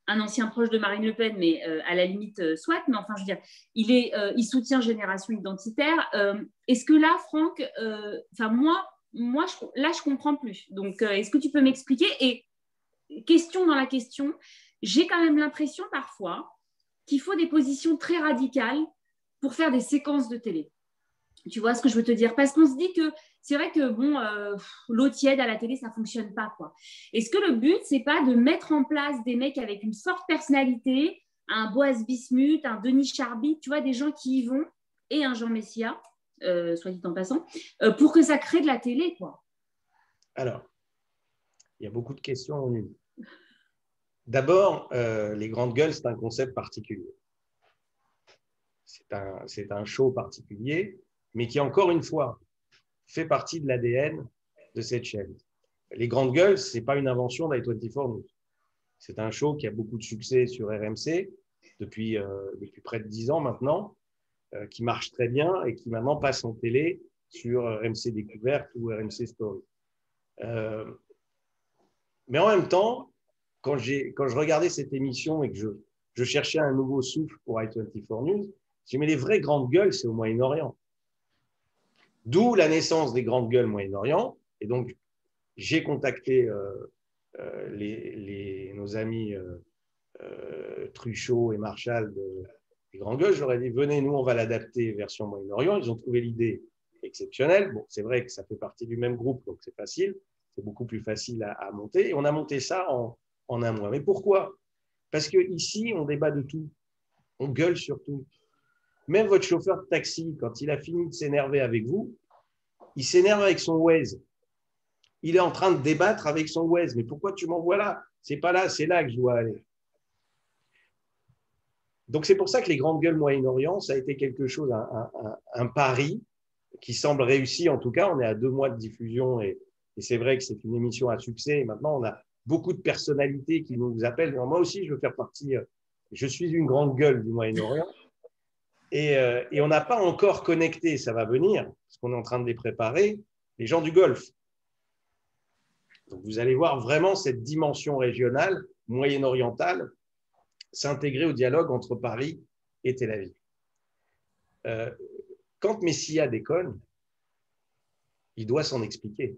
un ancien proche de Marine Le Pen, mais euh, à la limite, euh, soit. Mais enfin, je veux dire, il, est, euh, il soutient Génération Identitaire. Euh, est-ce que là, Franck, euh, enfin, moi, moi je, là, je ne comprends plus. Donc, euh, est-ce que tu peux m'expliquer? Et question dans la question, j'ai quand même l'impression parfois qu'il faut des positions très radicales pour faire des séquences de télé. Tu vois ce que je veux te dire? Parce qu'on se dit que c'est vrai que bon, euh, l'eau tiède à la télé, ça ne fonctionne pas, quoi. Est-ce que le but, c'est pas de mettre en place des mecs avec une forte personnalité, un Boaz Bismuth, un Denis Charby, tu vois, des gens qui y vont, et un Jean Messia, euh, soit dit en passant, euh, pour que ça crée de la télé, quoi? Alors, il y a beaucoup de questions en une. D'abord, euh, les grandes gueules, c'est un concept particulier. C'est un, c'est un show particulier, mais qui, encore une fois, fait partie de l'A D N de cette chaîne. Les grandes gueules, ce n'est pas une invention d'I vingt-quatre News. C'est un show qui a beaucoup de succès sur R M C depuis, euh, depuis près de dix ans maintenant, euh, qui marche très bien et qui maintenant passe en télé sur R M C Découverte ou R M C Story. Euh, mais en même temps, quand, j'ai, quand je regardais cette émission et que je, je cherchais un nouveau souffle pour I vingt-quatre News, j'ai dit, mais les vraies grandes gueules, c'est au Moyen-Orient. D'où la naissance des grandes gueules Moyen-Orient. Et donc, j'ai contacté euh, euh, les, les, nos amis euh, euh, Truchot et Marshall de, des grandes gueules. Je leur ai dit, venez, nous, on va l'adapter version Moyen-Orient. Ils ont trouvé l'idée exceptionnelle. Bon, c'est vrai que ça fait partie du même groupe, donc c'est facile. C'est beaucoup plus facile à, à monter. Et on a monté ça en, en un mois. Mais pourquoi? Parce qu'ici, on débat de tout. On gueule sur tout. Même votre chauffeur de taxi, quand il a fini de s'énerver avec vous, il s'énerve avec son Waze. Il est en train de débattre avec son Waze. Mais pourquoi tu m'envoies là? C'est pas là, c'est là que je dois aller. Donc, c'est pour ça que les grandes gueules Moyen-Orient, ça a été quelque chose, un, un, un pari qui semble réussi. En tout cas, on est à deux mois de diffusion et, et c'est vrai que c'est une émission à succès. Et maintenant, on a beaucoup de personnalités qui nous appellent. Alors, moi aussi, je veux faire partie. Je suis une grande gueule du Moyen-Orient. Et, euh, et on n'a pas encore connecté, ça va venir, parce qu'on est en train de les préparer, les gens du Golfe. Donc, vous allez voir vraiment cette dimension régionale, moyen-orientale, s'intégrer au dialogue entre Paris et Tel Aviv. Euh, quand Messia déconne, il doit s'en expliquer.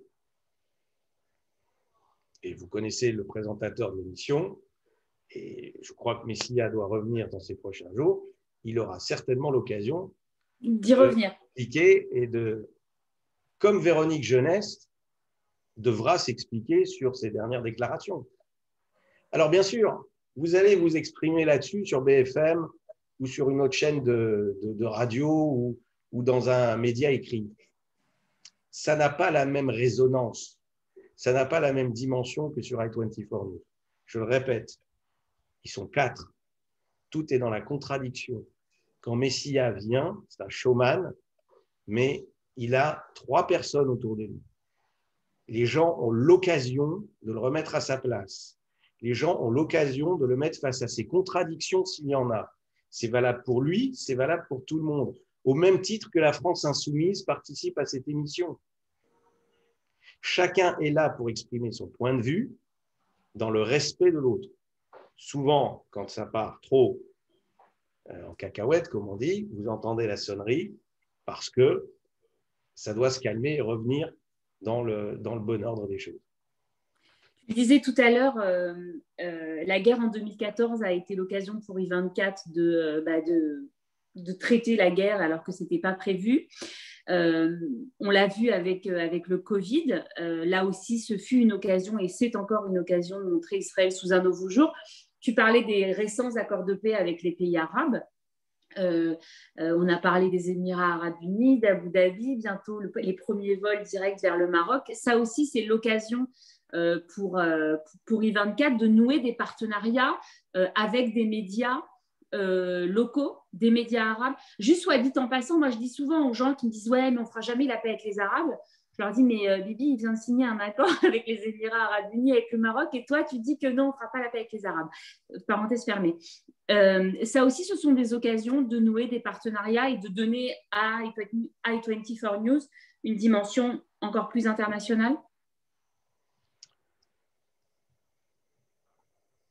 Et vous connaissez le présentateur de l'émission, et je crois que Messia doit revenir dans ces prochains jours. Il aura certainement l'occasion d'y revenir. D'expliquer et de, comme Véronique Jeunesse devra s'expliquer sur ses dernières déclarations. Alors, bien sûr, vous allez vous exprimer là-dessus sur B F M ou sur une autre chaîne de, de, de radio ou, ou dans un média écrit. Ça n'a pas la même résonance, ça n'a pas la même dimension que sur I vingt-quatre News. Je le répète, ils sont quatre. Tout est dans la contradiction. Quand Messia vient, c'est un showman, mais il a trois personnes autour de lui. Les gens ont l'occasion de le remettre à sa place. Les gens ont l'occasion de le mettre face à ses contradictions s'il y en a. C'est valable pour lui, c'est valable pour tout le monde. Au même titre que la France insoumise participe à cette émission. Chacun est là pour exprimer son point de vue dans le respect de l'autre. Souvent, quand ça part trop euh, en cacahuète, comme on dit, vous entendez la sonnerie parce que ça doit se calmer et revenir dans le, dans le bon ordre des choses. Tu disais tout à l'heure, euh, euh, la guerre en deux mille quatorze a été l'occasion pour I vingt-quatre de, euh, bah de, de traiter la guerre alors que ce n'était pas prévu. Euh, on l'a vu avec, euh, avec le Covid. Euh, là aussi, ce fut une occasion et c'est encore une occasion de montrer Israël sous un nouveau jour. Tu parlais des récents accords de paix avec les pays arabes. Euh, euh, on a parlé des Émirats arabes unis, d'Abu Dhabi, bientôt le, les premiers vols directs vers le Maroc. Ça aussi, c'est l'occasion euh, pour, euh, pour I vingt-quatre de nouer des partenariats euh, avec des médias euh, locaux, des médias arabes. Juste soit dit en passant, moi je dis souvent aux gens qui me disent « Ouais, mais on ne fera jamais la paix avec les Arabes ». Je leur dis, mais euh, Bibi, il vient de signer un accord avec les Émirats arabes unis, avec le Maroc, et toi, tu dis que non, on ne fera pas la paix avec les Arabes. Parenthèse fermée. Euh, ça aussi, ce sont des occasions de nouer des partenariats et de donner à I vingt-quatre News une dimension encore plus internationale.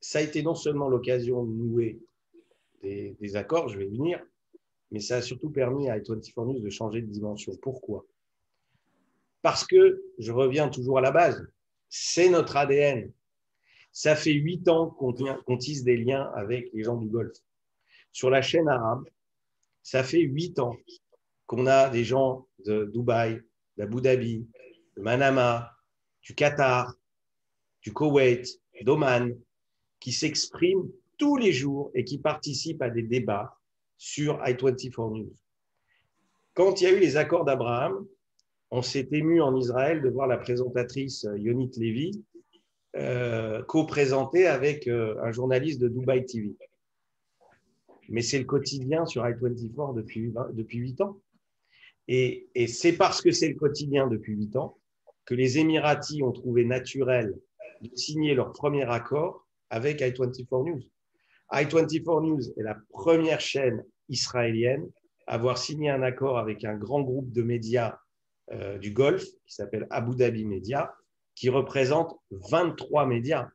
ça a été non seulement l'occasion de nouer des, des accords, je vais y venir, mais ça a surtout permis à i vingt-quatre News de changer de dimension. Pourquoi? Parce que, je reviens toujours à la base, c'est notre A D N. Ça fait huit ans qu'on qu'on tisse des liens avec les gens du Golfe. Sur la chaîne arabe, ça fait huit ans qu'on a des gens de Dubaï, d'Abu Dhabi, de Manama, du Qatar, du Koweït, d'Oman, qui s'expriment tous les jours et qui participent à des débats sur i vingt-quatre News. Quand il y a eu les accords d'Abraham, on s'est ému en Israël de voir la présentatrice Yonit Levy euh, co-présenter avec euh, un journaliste de Dubai T V. Mais c'est le quotidien sur i vingt-quatre depuis, depuis huit ans. Et, et c'est parce que c'est le quotidien depuis huit ans que les Émiratis ont trouvé naturel de signer leur premier accord avec i vingt-quatre News. i vingt-quatre News est la première chaîne israélienne à avoir signé un accord avec un grand groupe de médias euh, du Golfe qui s'appelle Abu Dhabi Media, qui représente vingt-trois médias,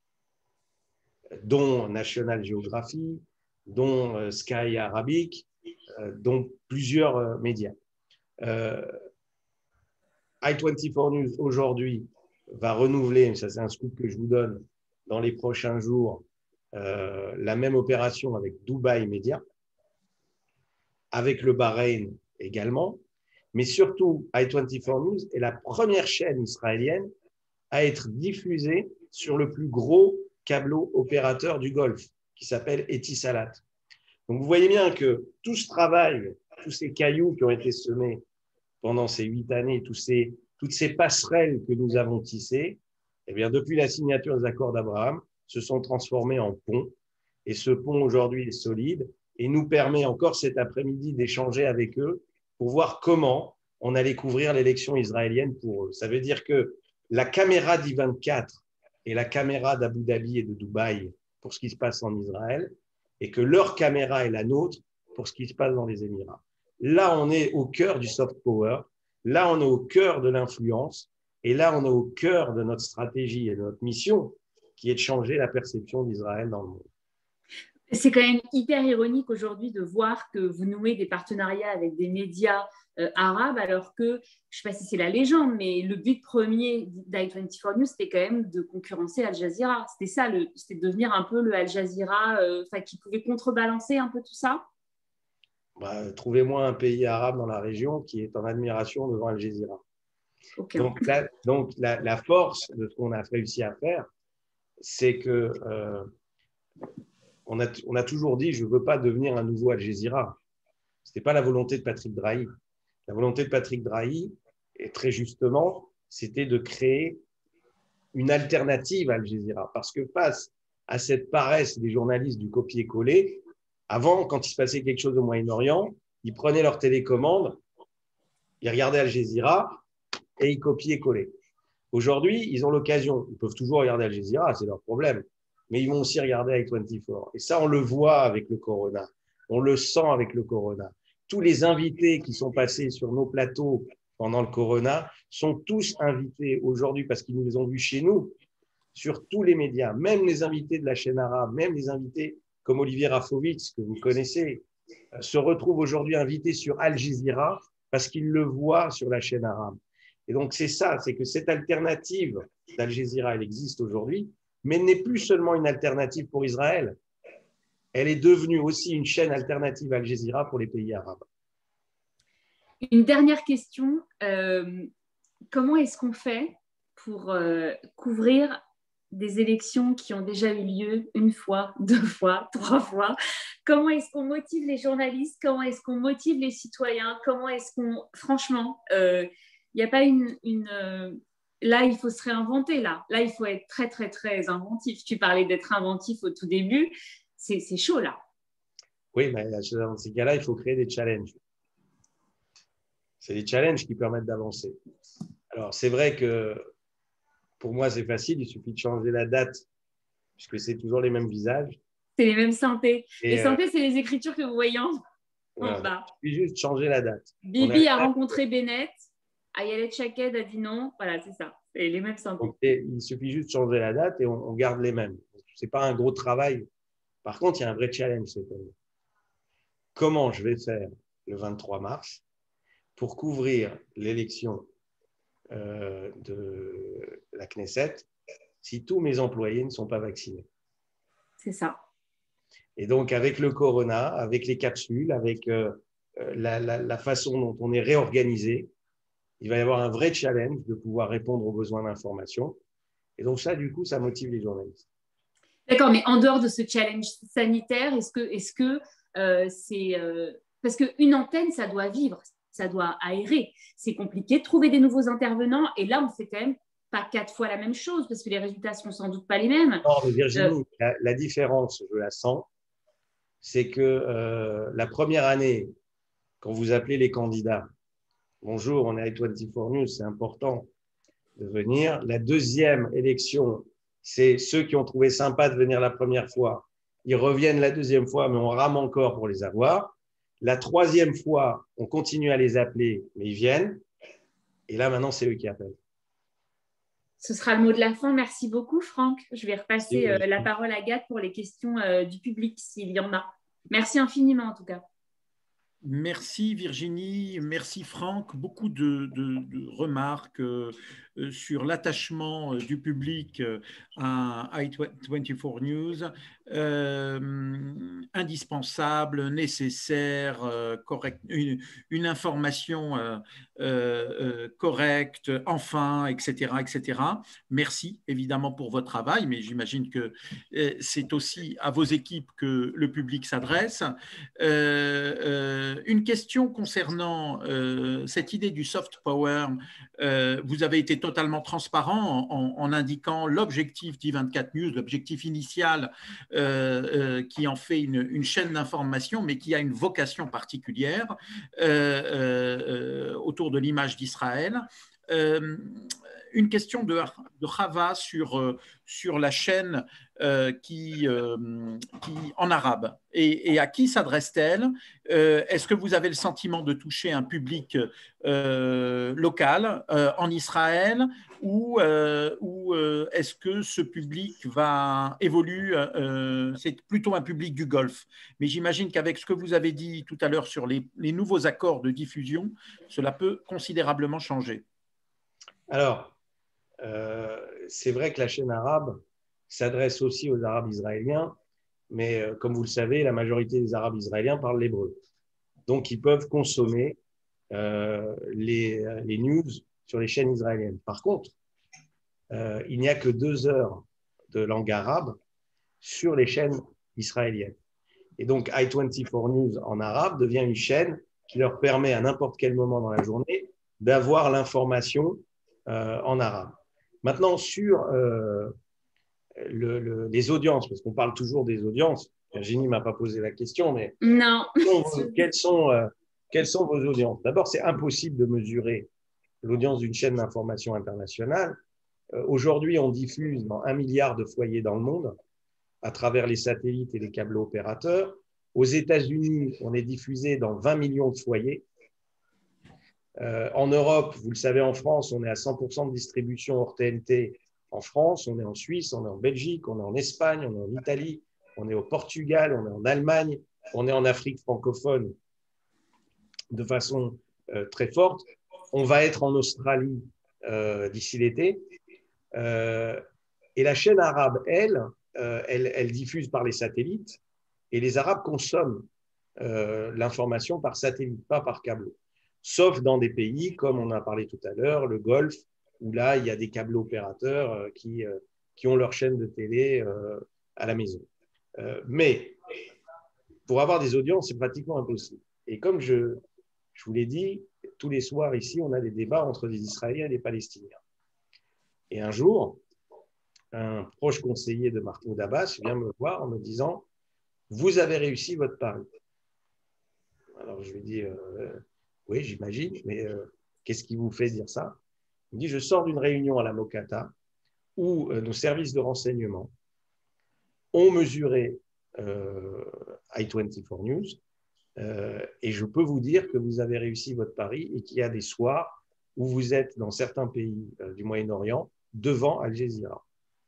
dont National Geographic, dont euh, Sky Arabic, euh, dont plusieurs euh, médias. Euh, i vingt-quatre News aujourd'hui va renouveler, ça c'est un scoop que je vous donne, dans les prochains jours, euh, la même opération avec Dubai Media, avec le Bahreïn également, mais surtout i vingt-quatre News est la première chaîne israélienne à être diffusée sur le plus gros câbleau opérateur du Golfe, qui s'appelle Etisalat. Donc vous voyez bien que tout ce travail, tous ces cailloux qui ont été semés pendant ces huit années, tous ces, toutes ces passerelles que nous avons tissées, eh bien, depuis la signature des accords d'Abraham, se sont transformés en ponts. Et ce pont aujourd'hui est solide et nous permet encore cet après-midi d'échanger avec eux pour voir comment on allait couvrir l'élection israélienne pour eux. Ça veut dire que la caméra d'I vingt-quatre et la caméra d'Abu Dhabi et de Dubaï pour ce qui se passe en Israël, et que leur caméra est la nôtre pour ce qui se passe dans les Émirats. Là, on est au cœur du soft power, là, on est au cœur de l'influence, et là, on est au cœur de notre stratégie et de notre mission, qui est de changer la perception d'Israël dans le monde. C'est quand même hyper ironique aujourd'hui de voir que vous nouez des partenariats avec des médias euh, arabes, alors que, je ne sais pas si c'est la légende, mais le but premier d'I vingt-quatre News, c'était quand même de concurrencer Al Jazeera. C'était ça, le, c'était de devenir un peu le Al Jazeera, euh, qui pouvait contrebalancer un peu tout ça. Bah, trouvez-moi un pays arabe dans la région qui est en admiration devant Al Jazeera. Okay. Donc, la, donc la, la force de ce qu'on a réussi à faire, c'est que euh, on, a, on a toujours dit, je ne veux pas devenir un nouveau Al Jazeera. Ce n'était pas la volonté de Patrick Drahi. La volonté de Patrick Drahi, et très justement, c'était de créer une alternative à Al Jazeera. Parce que face à cette paresse des journalistes du copier-coller, avant, quand il se passait quelque chose au Moyen-Orient, ils prenaient leur télécommande, ils regardaient Al Jazeera et ils copiaient-collaient. Aujourd'hui, ils ont l'occasion, ils peuvent toujours regarder Al Jazeera, c'est leur problème, mais ils vont aussi regarder i vingt-quatre. Et ça, on le voit avec le Corona, on le sent avec le Corona. Tous les invités qui sont passés sur nos plateaux pendant le Corona sont tous invités aujourd'hui parce qu'ils nous ont vus chez nous, sur tous les médias, même les invités de la chaîne arabe, même les invités comme Olivier Rafovitz, que vous connaissez, se retrouvent aujourd'hui invités sur Al Jazeera parce qu'ils le voient sur la chaîne arabe. Et donc, c'est ça, c'est que cette alternative d'Al Jazeera, elle existe aujourd'hui, mais elle n'est plus seulement une alternative pour Israël. Elle est devenue aussi une chaîne alternative à Al Jazeera pour les pays arabes. Une dernière question. Euh, comment est-ce qu'on fait pour euh, couvrir des élections qui ont déjà eu lieu une fois, deux fois, trois fois? Comment est-ce qu'on motive les journalistes? Comment est-ce qu'on motive les citoyens? Comment est-ce qu'on… Franchement, il euh, n'y a pas une… une euh... Là, il faut se réinventer. Là. là, il faut être très, très, très inventif. Tu parlais d'être inventif au tout début. C'est, c'est chaud, là. Oui, mais dans ces cas-là, il faut créer des challenges. C'est des challenges qui permettent d'avancer. Alors, c'est vrai que pour moi, c'est facile. Il suffit de changer la date, puisque c'est toujours les mêmes visages. C'est les mêmes synthés. Et les synthés, euh, c'est les écritures que vous voyez en voilà. bas. Il suffit juste de changer la date. Bibi a, a rencontré Bennett. Ayelet Shaked a dit non. Voilà, c'est ça. C'est les mêmes synthés. Donc, il suffit juste de changer la date et on, on garde les mêmes. c'est pas un gros travail. Par contre, il y a un vrai challenge cette année. Comment je vais faire le vingt-trois mars pour couvrir l'élection euh, de la Knesset si tous mes employés ne sont pas vaccinés? C'est ça. Et donc, avec le corona, avec les capsules, avec euh, la, la, la façon dont on est réorganisé, il va y avoir un vrai challenge de pouvoir répondre aux besoins d'information. Et donc ça, du coup, ça motive les journalistes. D'accord, mais en dehors de ce challenge sanitaire, est-ce que, est-ce que euh, c'est… Euh, parce qu'une antenne, ça doit vivre, ça doit aérer. C'est compliqué de trouver des nouveaux intervenants. Et là, on ne fait quand même pas quatre fois la même chose parce que les résultats ne sont sans doute pas les mêmes. Non, mais Virginie, euh, la, la différence, je la sens, c'est que euh, la première année, quand vous appelez les candidats, bonjour, on est à vingt-quatre News, c'est important de venir. La deuxième élection, c'est ceux qui ont trouvé sympa de venir la première fois. Ils reviennent la deuxième fois, mais on rame encore pour les avoir. La troisième fois, on continue à les appeler, mais ils viennent. Et là, maintenant, c'est eux qui appellent. Ce sera le mot de la fin. Merci beaucoup, Franck. Je vais repasser euh, la parole à Agathe pour les questions euh, du public, s'il y en a. Merci infiniment, en tout cas. Merci Virginie, merci Franck. Beaucoup de, de, de remarques euh, sur l'attachement du public à i vingt-quatre News, euh, indispensable, nécessaire, euh, correct, une, une information euh, euh, correcte, enfin, et cetera, et cetera. Merci évidemment pour votre travail, mais j'imagine que c'est aussi à vos équipes que le public s'adresse. Euh, euh, une question concernant euh, cette idée du soft power. Euh, vous avez été totalement transparent en, en, en indiquant l'objectif d'I vingt-quatre News, l'objectif initial euh, euh, qui en fait une, une chaîne d'information, mais qui a une vocation particulière euh, euh, autour de l'image d'Israël. Euh, une question de, de Chava sur, euh, sur la chaîne euh, qui, euh, qui, en arabe. Et, et à qui s'adresse-t-elle? euh, Est-ce que vous avez le sentiment de toucher un public euh, local euh, en Israël ou, euh, ou euh, est-ce que ce public va évoluer euh, c'est plutôt un public du Golfe. Mais j'imagine qu'avec ce que vous avez dit tout à l'heure sur les, les nouveaux accords de diffusion, cela peut considérablement changer. Alors, Euh, c'est vrai que la chaîne arabe s'adresse aussi aux Arabes israéliens, mais euh, comme vous le savez, la majorité des Arabes israéliens parlent l'hébreu. Donc, ils peuvent consommer euh, les, les news sur les chaînes israéliennes. Par contre, euh, il n'y a que deux heures de langue arabe sur les chaînes israéliennes. Et donc, i vingt-quatre News en arabe devient une chaîne qui leur permet à n'importe quel moment dans la journée d'avoir l'information euh, en arabe. Maintenant, sur euh, le, le, les audiences, parce qu'on parle toujours des audiences, Virginie ne m'a pas posé la question, mais non. quelles, sont, euh, quelles sont vos audiences? D'abord, c'est impossible de mesurer l'audience d'une chaîne d'information internationale. Euh, Aujourd'hui, on diffuse dans un milliard de foyers dans le monde à travers les satellites et les câbles opérateurs. Aux États-Unis, on est diffusé dans vingt millions de foyers. Euh, en Europe, vous le savez, en France, on est à cent pour cent de distribution hors T N T en France, on est en Suisse, on est en Belgique, on est en Espagne, on est en Italie, on est au Portugal, on est en Allemagne, on est en Afrique francophone de façon euh, très forte. On va être en Australie euh, d'ici l'été. Euh, et la chaîne arabe, elle, euh, elle, elle diffuse par les satellites et les Arabes consomment euh, l'information par satellite, pas par câble. Sauf dans des pays, comme on a parlé tout à l'heure, le Golfe, où là, il y a des câbles opérateurs euh, qui, euh, qui ont leur chaîne de télé euh, à la maison. Euh, mais pour avoir des audiences, c'est pratiquement impossible. Et comme je, je vous l'ai dit, tous les soirs ici, on a des débats entre des Israéliens et des Palestiniens. Et un jour, un proche conseiller de Mahmoud Abbas vient me voir en me disant « Vous avez réussi votre pari ». Alors je lui dis euh, « Oui, j'imagine, mais euh, qu'est-ce qui vous fait dire ça ?» Il me dit « Je sors d'une réunion à la Mokata où euh, nos services de renseignement ont mesuré euh, i vingt-quatre News euh, et je peux vous dire que vous avez réussi votre pari et qu'il y a des soirs où vous êtes dans certains pays euh, du Moyen-Orient devant Al Jazeera. »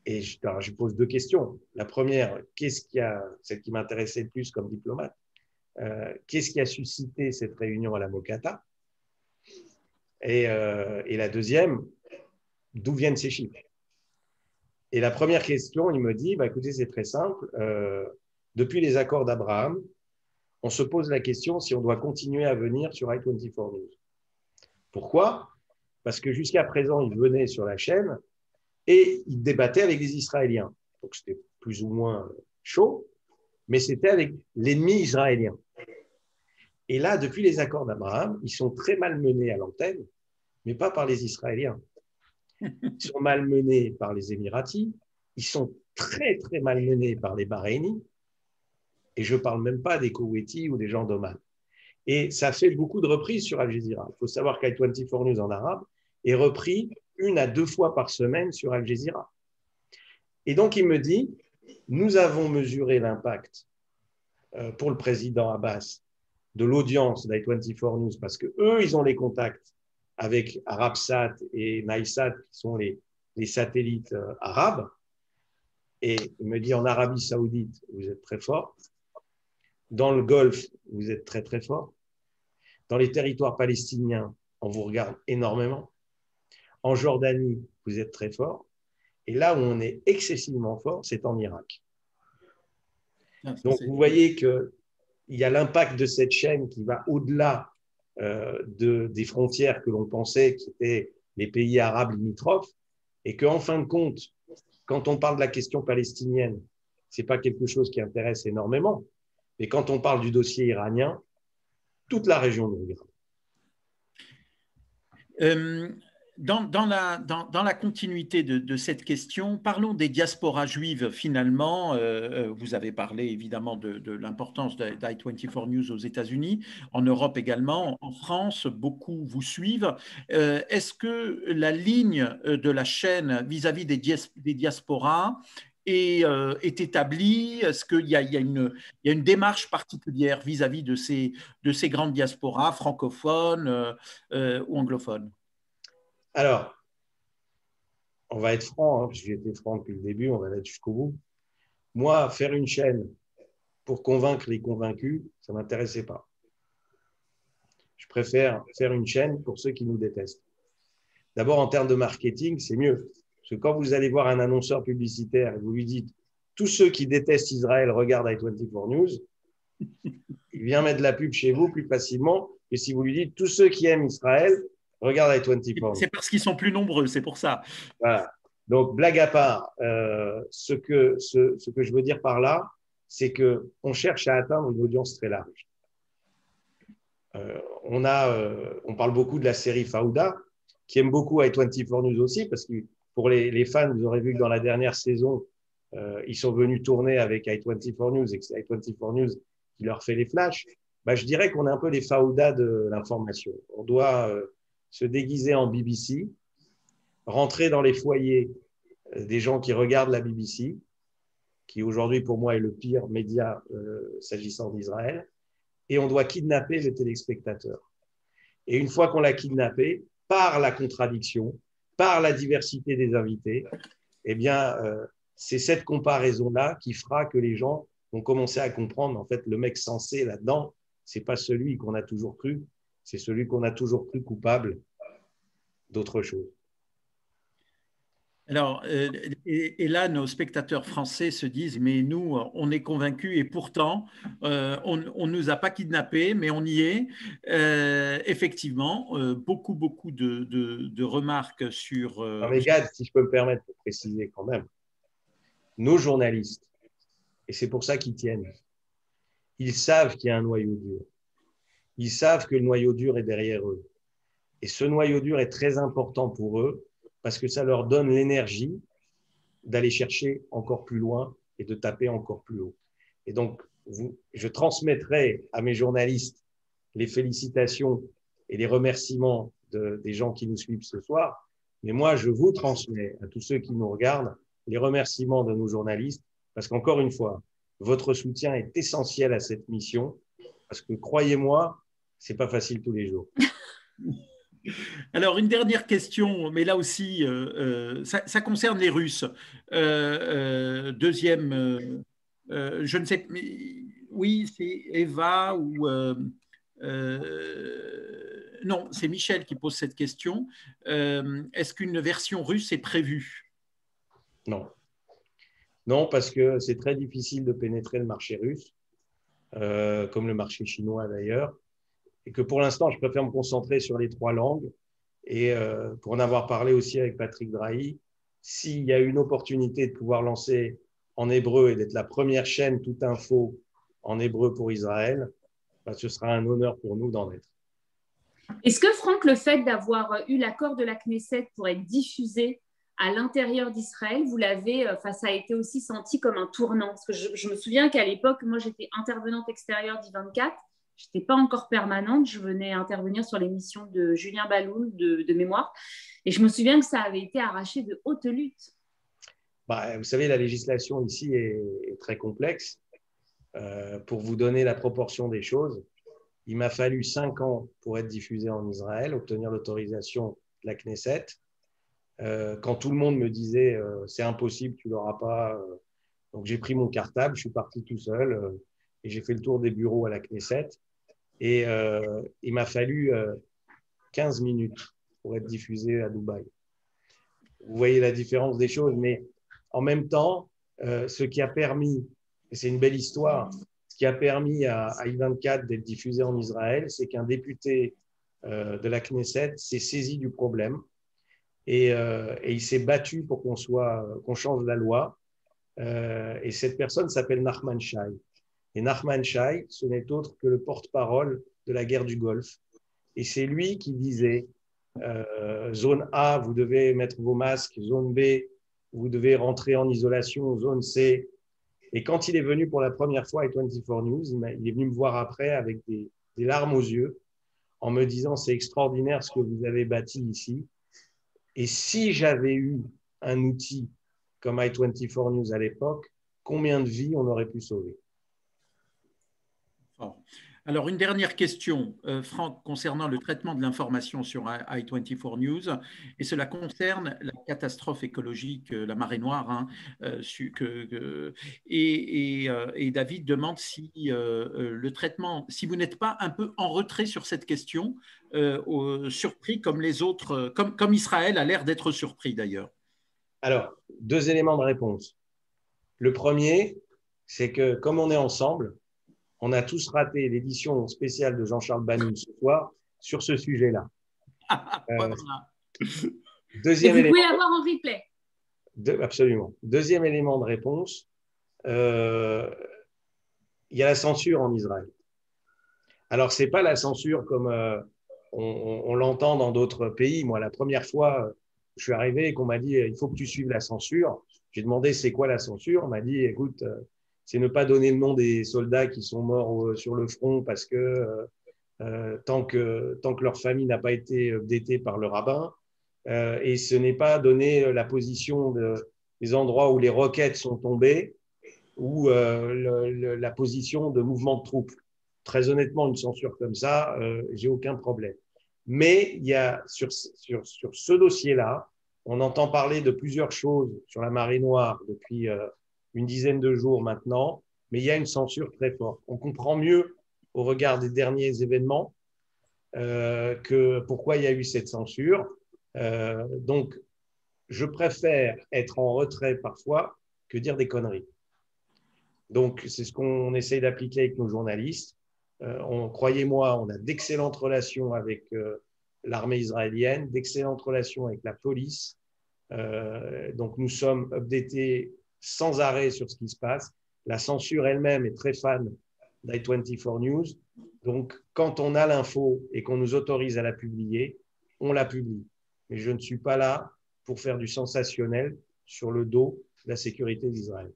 Et je, alors, je pose deux questions. La première, qu'est-ce qui a, celle qui m'intéressait le plus comme diplomate, euh, qu'est-ce qui a suscité cette réunion à la Mokata? Et, euh, et la deuxième, d'où viennent ces chiffres? Et la première question, il me dit, bah, écoutez, c'est très simple. Euh, depuis les accords d'Abraham, on se pose la question si on doit continuer à venir sur i vingt-quatre News. Pourquoi? Parce que jusqu'à présent, il venait sur la chaîne et il débattait avec les Israéliens. Donc, c'était plus ou moins chaud, mais c'était avec l'ennemi israélien. Et là, depuis les accords d'Abraham, ils sont très malmenés à l'antenne, mais pas par les Israéliens. Ils sont malmenés par les Émiratis, ils sont très, très malmenés par les Bahreïnis, et je ne parle même pas des Koweïtis ou des gens d'Oman. Et ça fait beaucoup de reprises sur Al Jazeera. Il faut savoir qu'I vingt-quatre News en arabe est repris une à deux fois par semaine sur Al Jazeera. Et donc, il me dit, nous avons mesuré l'impact euh, pour le président Abbas de l'audience d'I vingt-quatre News parce qu'eux, ils ont les contacts avec Arabsat et Naïsat, qui sont les, les satellites euh, arabes. Et il me dit, en Arabie Saoudite, vous êtes très fort. Dans le Golfe, vous êtes très, très fort. Dans les territoires palestiniens, on vous regarde énormément. En Jordanie, vous êtes très fort. Et là où on est excessivement fort, c'est en Irak. Ah, donc, vous voyez qu'il y a l'impact de cette chaîne qui va au-delà euh, de, des frontières que l'on pensait qui étaient les pays arabes limitrophes. Et qu'en fin de compte, quand on parle de la question palestinienne, ce n'est pas quelque chose qui intéresse énormément. Mais quand on parle du dossier iranien, toute la région nous regarde. Euh, dans, dans, la, dans, dans la continuité de, de cette question, parlons des diasporas juives finalement. Euh, vous avez parlé évidemment de, de l'importance d'I vingt-quatre News aux États-Unis, en Europe également, en France, beaucoup vous suivent. Euh, Est-ce que la ligne de la chaîne vis-à-vis des, dias, des diasporas est, euh, est établie? Est-ce qu'il y a, il y a une, il y a une démarche particulière vis-à-vis de ces, de ces grandes diasporas francophones euh, euh, ou anglophones? Alors, on va être franc, hein, parce que j'ai été franc depuis le début, on va être jusqu'au bout. Moi, faire une chaîne pour convaincre les convaincus, ça ne m'intéressait pas. Je préfère faire une chaîne pour ceux qui nous détestent. D'abord, en termes de marketing, c'est mieux. Parce que quand vous allez voir un annonceur publicitaire et vous lui dites « Tous ceux qui détestent Israël regardent I vingt-quatre News », il vient mettre de la pub chez vous plus facilement que si vous lui dites « Tous ceux qui aiment Israël regardent I vingt-quatre News ». C'est parce qu'ils sont plus nombreux, c'est pour ça. Voilà. Donc, blague à part, euh, ce, que, ce, ce que je veux dire par là, c'est qu'on cherche à atteindre une audience très large. Euh, on, a, euh, on parle beaucoup de la série Fauda, qui aime beaucoup I vingt-quatre News aussi, parce que pour les, les fans, vous aurez vu que dans la dernière saison, euh, ils sont venus tourner avec I vingt-quatre News et que c'est I vingt-quatre News qui leur fait les flashs. Bah, je dirais qu'on est un peu les Fauda de l'information. On doit euh, se déguiser en B B C, rentrer dans les foyers euh, des gens qui regardent la B B C, qui aujourd'hui pour moi est le pire média euh, s'agissant d'Israël, et on doit kidnapper le téléspectateur. Et une fois qu'on l'a kidnappé, par la contradiction, par la diversité des invités, eh bien, euh, c'est cette comparaison-là qui fera que les gens vont commencer à comprendre, en fait, le mec censé là-dedans, c'est pas celui qu'on a toujours cru, c'est celui qu'on a toujours cru coupable d'autre chose. Alors, euh, et, et là, nos spectateurs français se disent, mais nous, on est convaincus et pourtant, euh, on ne nous a pas kidnappés, mais on y est. Euh, effectivement, euh, beaucoup, beaucoup de, de, de remarques sur… Euh, non mais Gad, si je peux me permettre de préciser quand même, nos journalistes, et c'est pour ça qu'ils tiennent, ils savent qu'il y a un noyau dur. Ils savent que le noyau dur est derrière eux. Et ce noyau dur est très important pour eux parce que ça leur donne l'énergie d'aller chercher encore plus loin et de taper encore plus haut. Et donc, vous, je transmettrai à mes journalistes les félicitations et les remerciements de, des gens qui nous suivent ce soir. Mais moi, je vous transmets à tous ceux qui nous regardent les remerciements de nos journalistes parce qu'encore une fois, votre soutien est essentiel à cette mission parce que croyez-moi, c'est pas facile tous les jours. Alors, une dernière question, mais là aussi, euh, euh, ça, ça concerne les Russes. Euh, euh, deuxième, euh, euh, je ne sais, mais, oui, c'est Eva ou… euh, euh, non, c'est Michel qui pose cette question. Euh, est-ce qu'une version russe est prévue? Non. Non, parce que c'est très difficile de pénétrer le marché russe, euh, comme le marché chinois d'ailleurs, et que pour l'instant, je préfère me concentrer sur les trois langues. Et euh, pour en avoir parlé aussi avec Patrick Drahi, s'il y a une opportunité de pouvoir lancer en hébreu et d'être la première chaîne toute info en hébreu pour Israël, bah, ce sera un honneur pour nous d'en être. Est-ce que, Franck, le fait d'avoir eu l'accord de la Knesset pour être diffusé à l'intérieur d'Israël, vous l'avez, enfin, ça a été aussi senti comme un tournant? Parce que je, je me souviens qu'à l'époque, moi, j'étais intervenante extérieure d'I vingt-quatre. Je n'étais pas encore permanente. Je venais intervenir sur l'émission de Julien Baloul de, de mémoire. Et je me souviens que ça avait été arraché de haute lutte. Bah, vous savez, la législation ici est, est très complexe. Euh, pour vous donner la proportion des choses, il m'a fallu cinq ans pour être diffusé en Israël, obtenir l'autorisation de la Knesset. Euh, quand tout le monde me disait euh, c'est impossible, tu l'auras pas. Euh, donc j'ai pris mon cartable, je suis parti tout seul euh, et j'ai fait le tour des bureaux à la Knesset. Et euh, il m'a fallu euh, quinze minutes pour être diffusé à Dubaï. Vous voyez la différence des choses, mais en même temps, euh, ce qui a permis, et c'est une belle histoire, ce qui a permis à, à I vingt-quatre d'être diffusé en Israël, c'est qu'un député euh, de la Knesset s'est saisi du problème et, euh, et il s'est battu pour qu'on soit, qu'on change la loi. Euh, et cette personne s'appelle Nachman Shai. Et Nachman Shai, ce n'est autre que le porte-parole de la guerre du Golfe. Et c'est lui qui disait euh, zone A, vous devez mettre vos masques, zone B, vous devez rentrer en isolation, zone C. Et quand il est venu pour la première fois à vingt-quatre News, il est venu me voir après avec des, des larmes aux yeux en me disant c'est extraordinaire ce que vous avez bâti ici. Et si j'avais eu un outil comme i vingt-quatre News à l'époque, combien de vies on aurait pu sauver? Alors, une dernière question, euh, Franck, concernant le traitement de l'information sur i vingt-quatre News, et cela concerne la catastrophe écologique, la marée noire. Hein, euh, que, que, et, et, euh, et David demande si euh, le traitement, si vous n'êtes pas un peu en retrait sur cette question, euh, euh, surpris comme les autres, comme, comme Israël a l'air d'être surpris d'ailleurs. Alors, deux éléments de réponse. Le premier, c'est que comme on est ensemble, on a tous raté l'édition spéciale de Jean-Charles Banoun ce soir sur ce sujet-là. Euh, deuxième Et vous élément, pouvez l'avoir en replay. De, absolument. Deuxième élément de réponse, euh, il y a la censure en Israël. Alors, ce n'est pas la censure comme euh, on, on, on l'entend dans d'autres pays. Moi, la première fois, je suis arrivé et qu'on m'a dit il faut que tu suives la censure. J'ai demandé c'est quoi la censure. On m'a dit écoute, c'est ne pas donner le nom des soldats qui sont morts sur le front parce que euh, tant que tant que leur famille n'a pas été updatée par le rabbin, euh, et ce n'est pas donner la position de, des endroits où les roquettes sont tombées ou euh, le, le, la position de mouvement de troupes. Très honnêtement, une censure comme ça, euh, j'ai aucun problème. Mais il y a sur, sur, sur ce dossier-là, on entend parler de plusieurs choses sur la marée noire depuis euh, une dizaine de jours maintenant, mais il y a une censure très forte. On comprend mieux au regard des derniers événements euh, que pourquoi il y a eu cette censure. Euh, donc, je préfère être en retrait parfois que dire des conneries. Donc, c'est ce qu'on essaye d'appliquer avec nos journalistes. Euh, on, croyez-moi, on a d'excellentes relations avec euh, l'armée israélienne, d'excellentes relations avec la police. Euh, donc, nous sommes updatés sans arrêt sur ce qui se passe. La censure elle-même est très fan d'i vingt-quatre News. Donc, quand on a l'info et qu'on nous autorise à la publier, on la publie. Mais je ne suis pas là pour faire du sensationnel sur le dos de la sécurité d'Israël.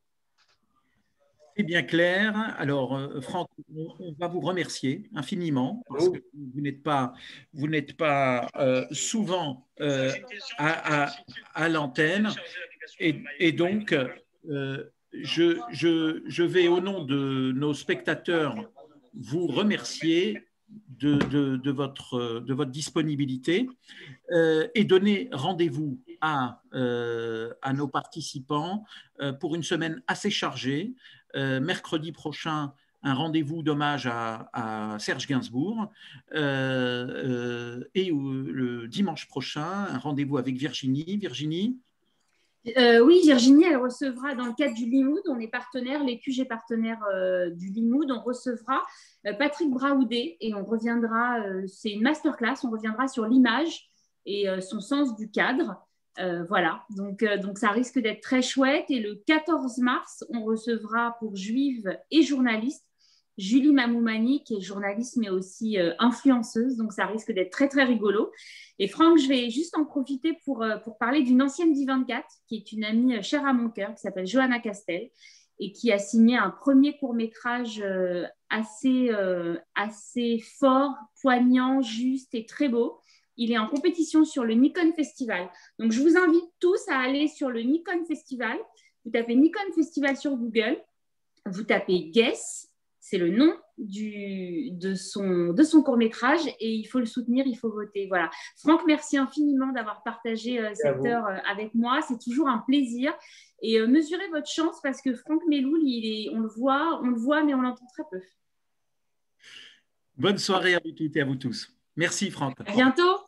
C'est bien clair. Alors, Franck, on va vous remercier infiniment parce que vous n'êtes pas, vous n'êtes pas euh, souvent euh, à, à, à l'antenne. Et, et donc, euh, je, je, je vais, au nom de nos spectateurs, vous remercier de, de, de, votre, de votre disponibilité euh, et donner rendez-vous à, euh, à nos participants euh, pour une semaine assez chargée. Euh, mercredi prochain, un rendez-vous d'hommage à, à Serge Gainsbourg euh, euh, et le dimanche prochain, un rendez-vous avec Virginie. Virginie Euh, oui, Virginie, elle recevra dans le cadre du Limoud, on est partenaire, l'E Q G partenaire euh, du Limoud, on recevra euh, Patrick Braoudet et on reviendra, euh, c'est une masterclass, on reviendra sur l'image et euh, son sens du cadre. Euh, voilà, donc, euh, donc ça risque d'être très chouette. Et le quatorze mars, on recevra pour juive et journaliste Julie Mamoumani, qui est journaliste mais aussi euh, influenceuse, donc ça risque d'être très très rigolo. Et Franck, je vais juste en profiter pour, euh, pour parler d'une ancienne d'I vingt-quatre, qui est une amie euh, chère à mon cœur, qui s'appelle Johanna Castel, et qui a signé un premier court-métrage euh, assez, euh, assez fort, poignant, juste et très beau. Il est en compétition sur le Nikon Festival. Donc, je vous invite tous à aller sur le Nikon Festival. Vous tapez Nikon Festival sur Google, vous tapez Guess, c'est le nom du, de son, de son court-métrage et il faut le soutenir, il faut voter. Voilà. Franck, merci infiniment d'avoir partagé euh, cette heure euh, avec moi. C'est toujours un plaisir. Et euh, mesurez votre chance parce que Franck Meloul, il est, on le voit, on le voit, mais on l'entend très peu. Bonne soirée à vous toutes et à vous tous. Merci Franck. À bientôt.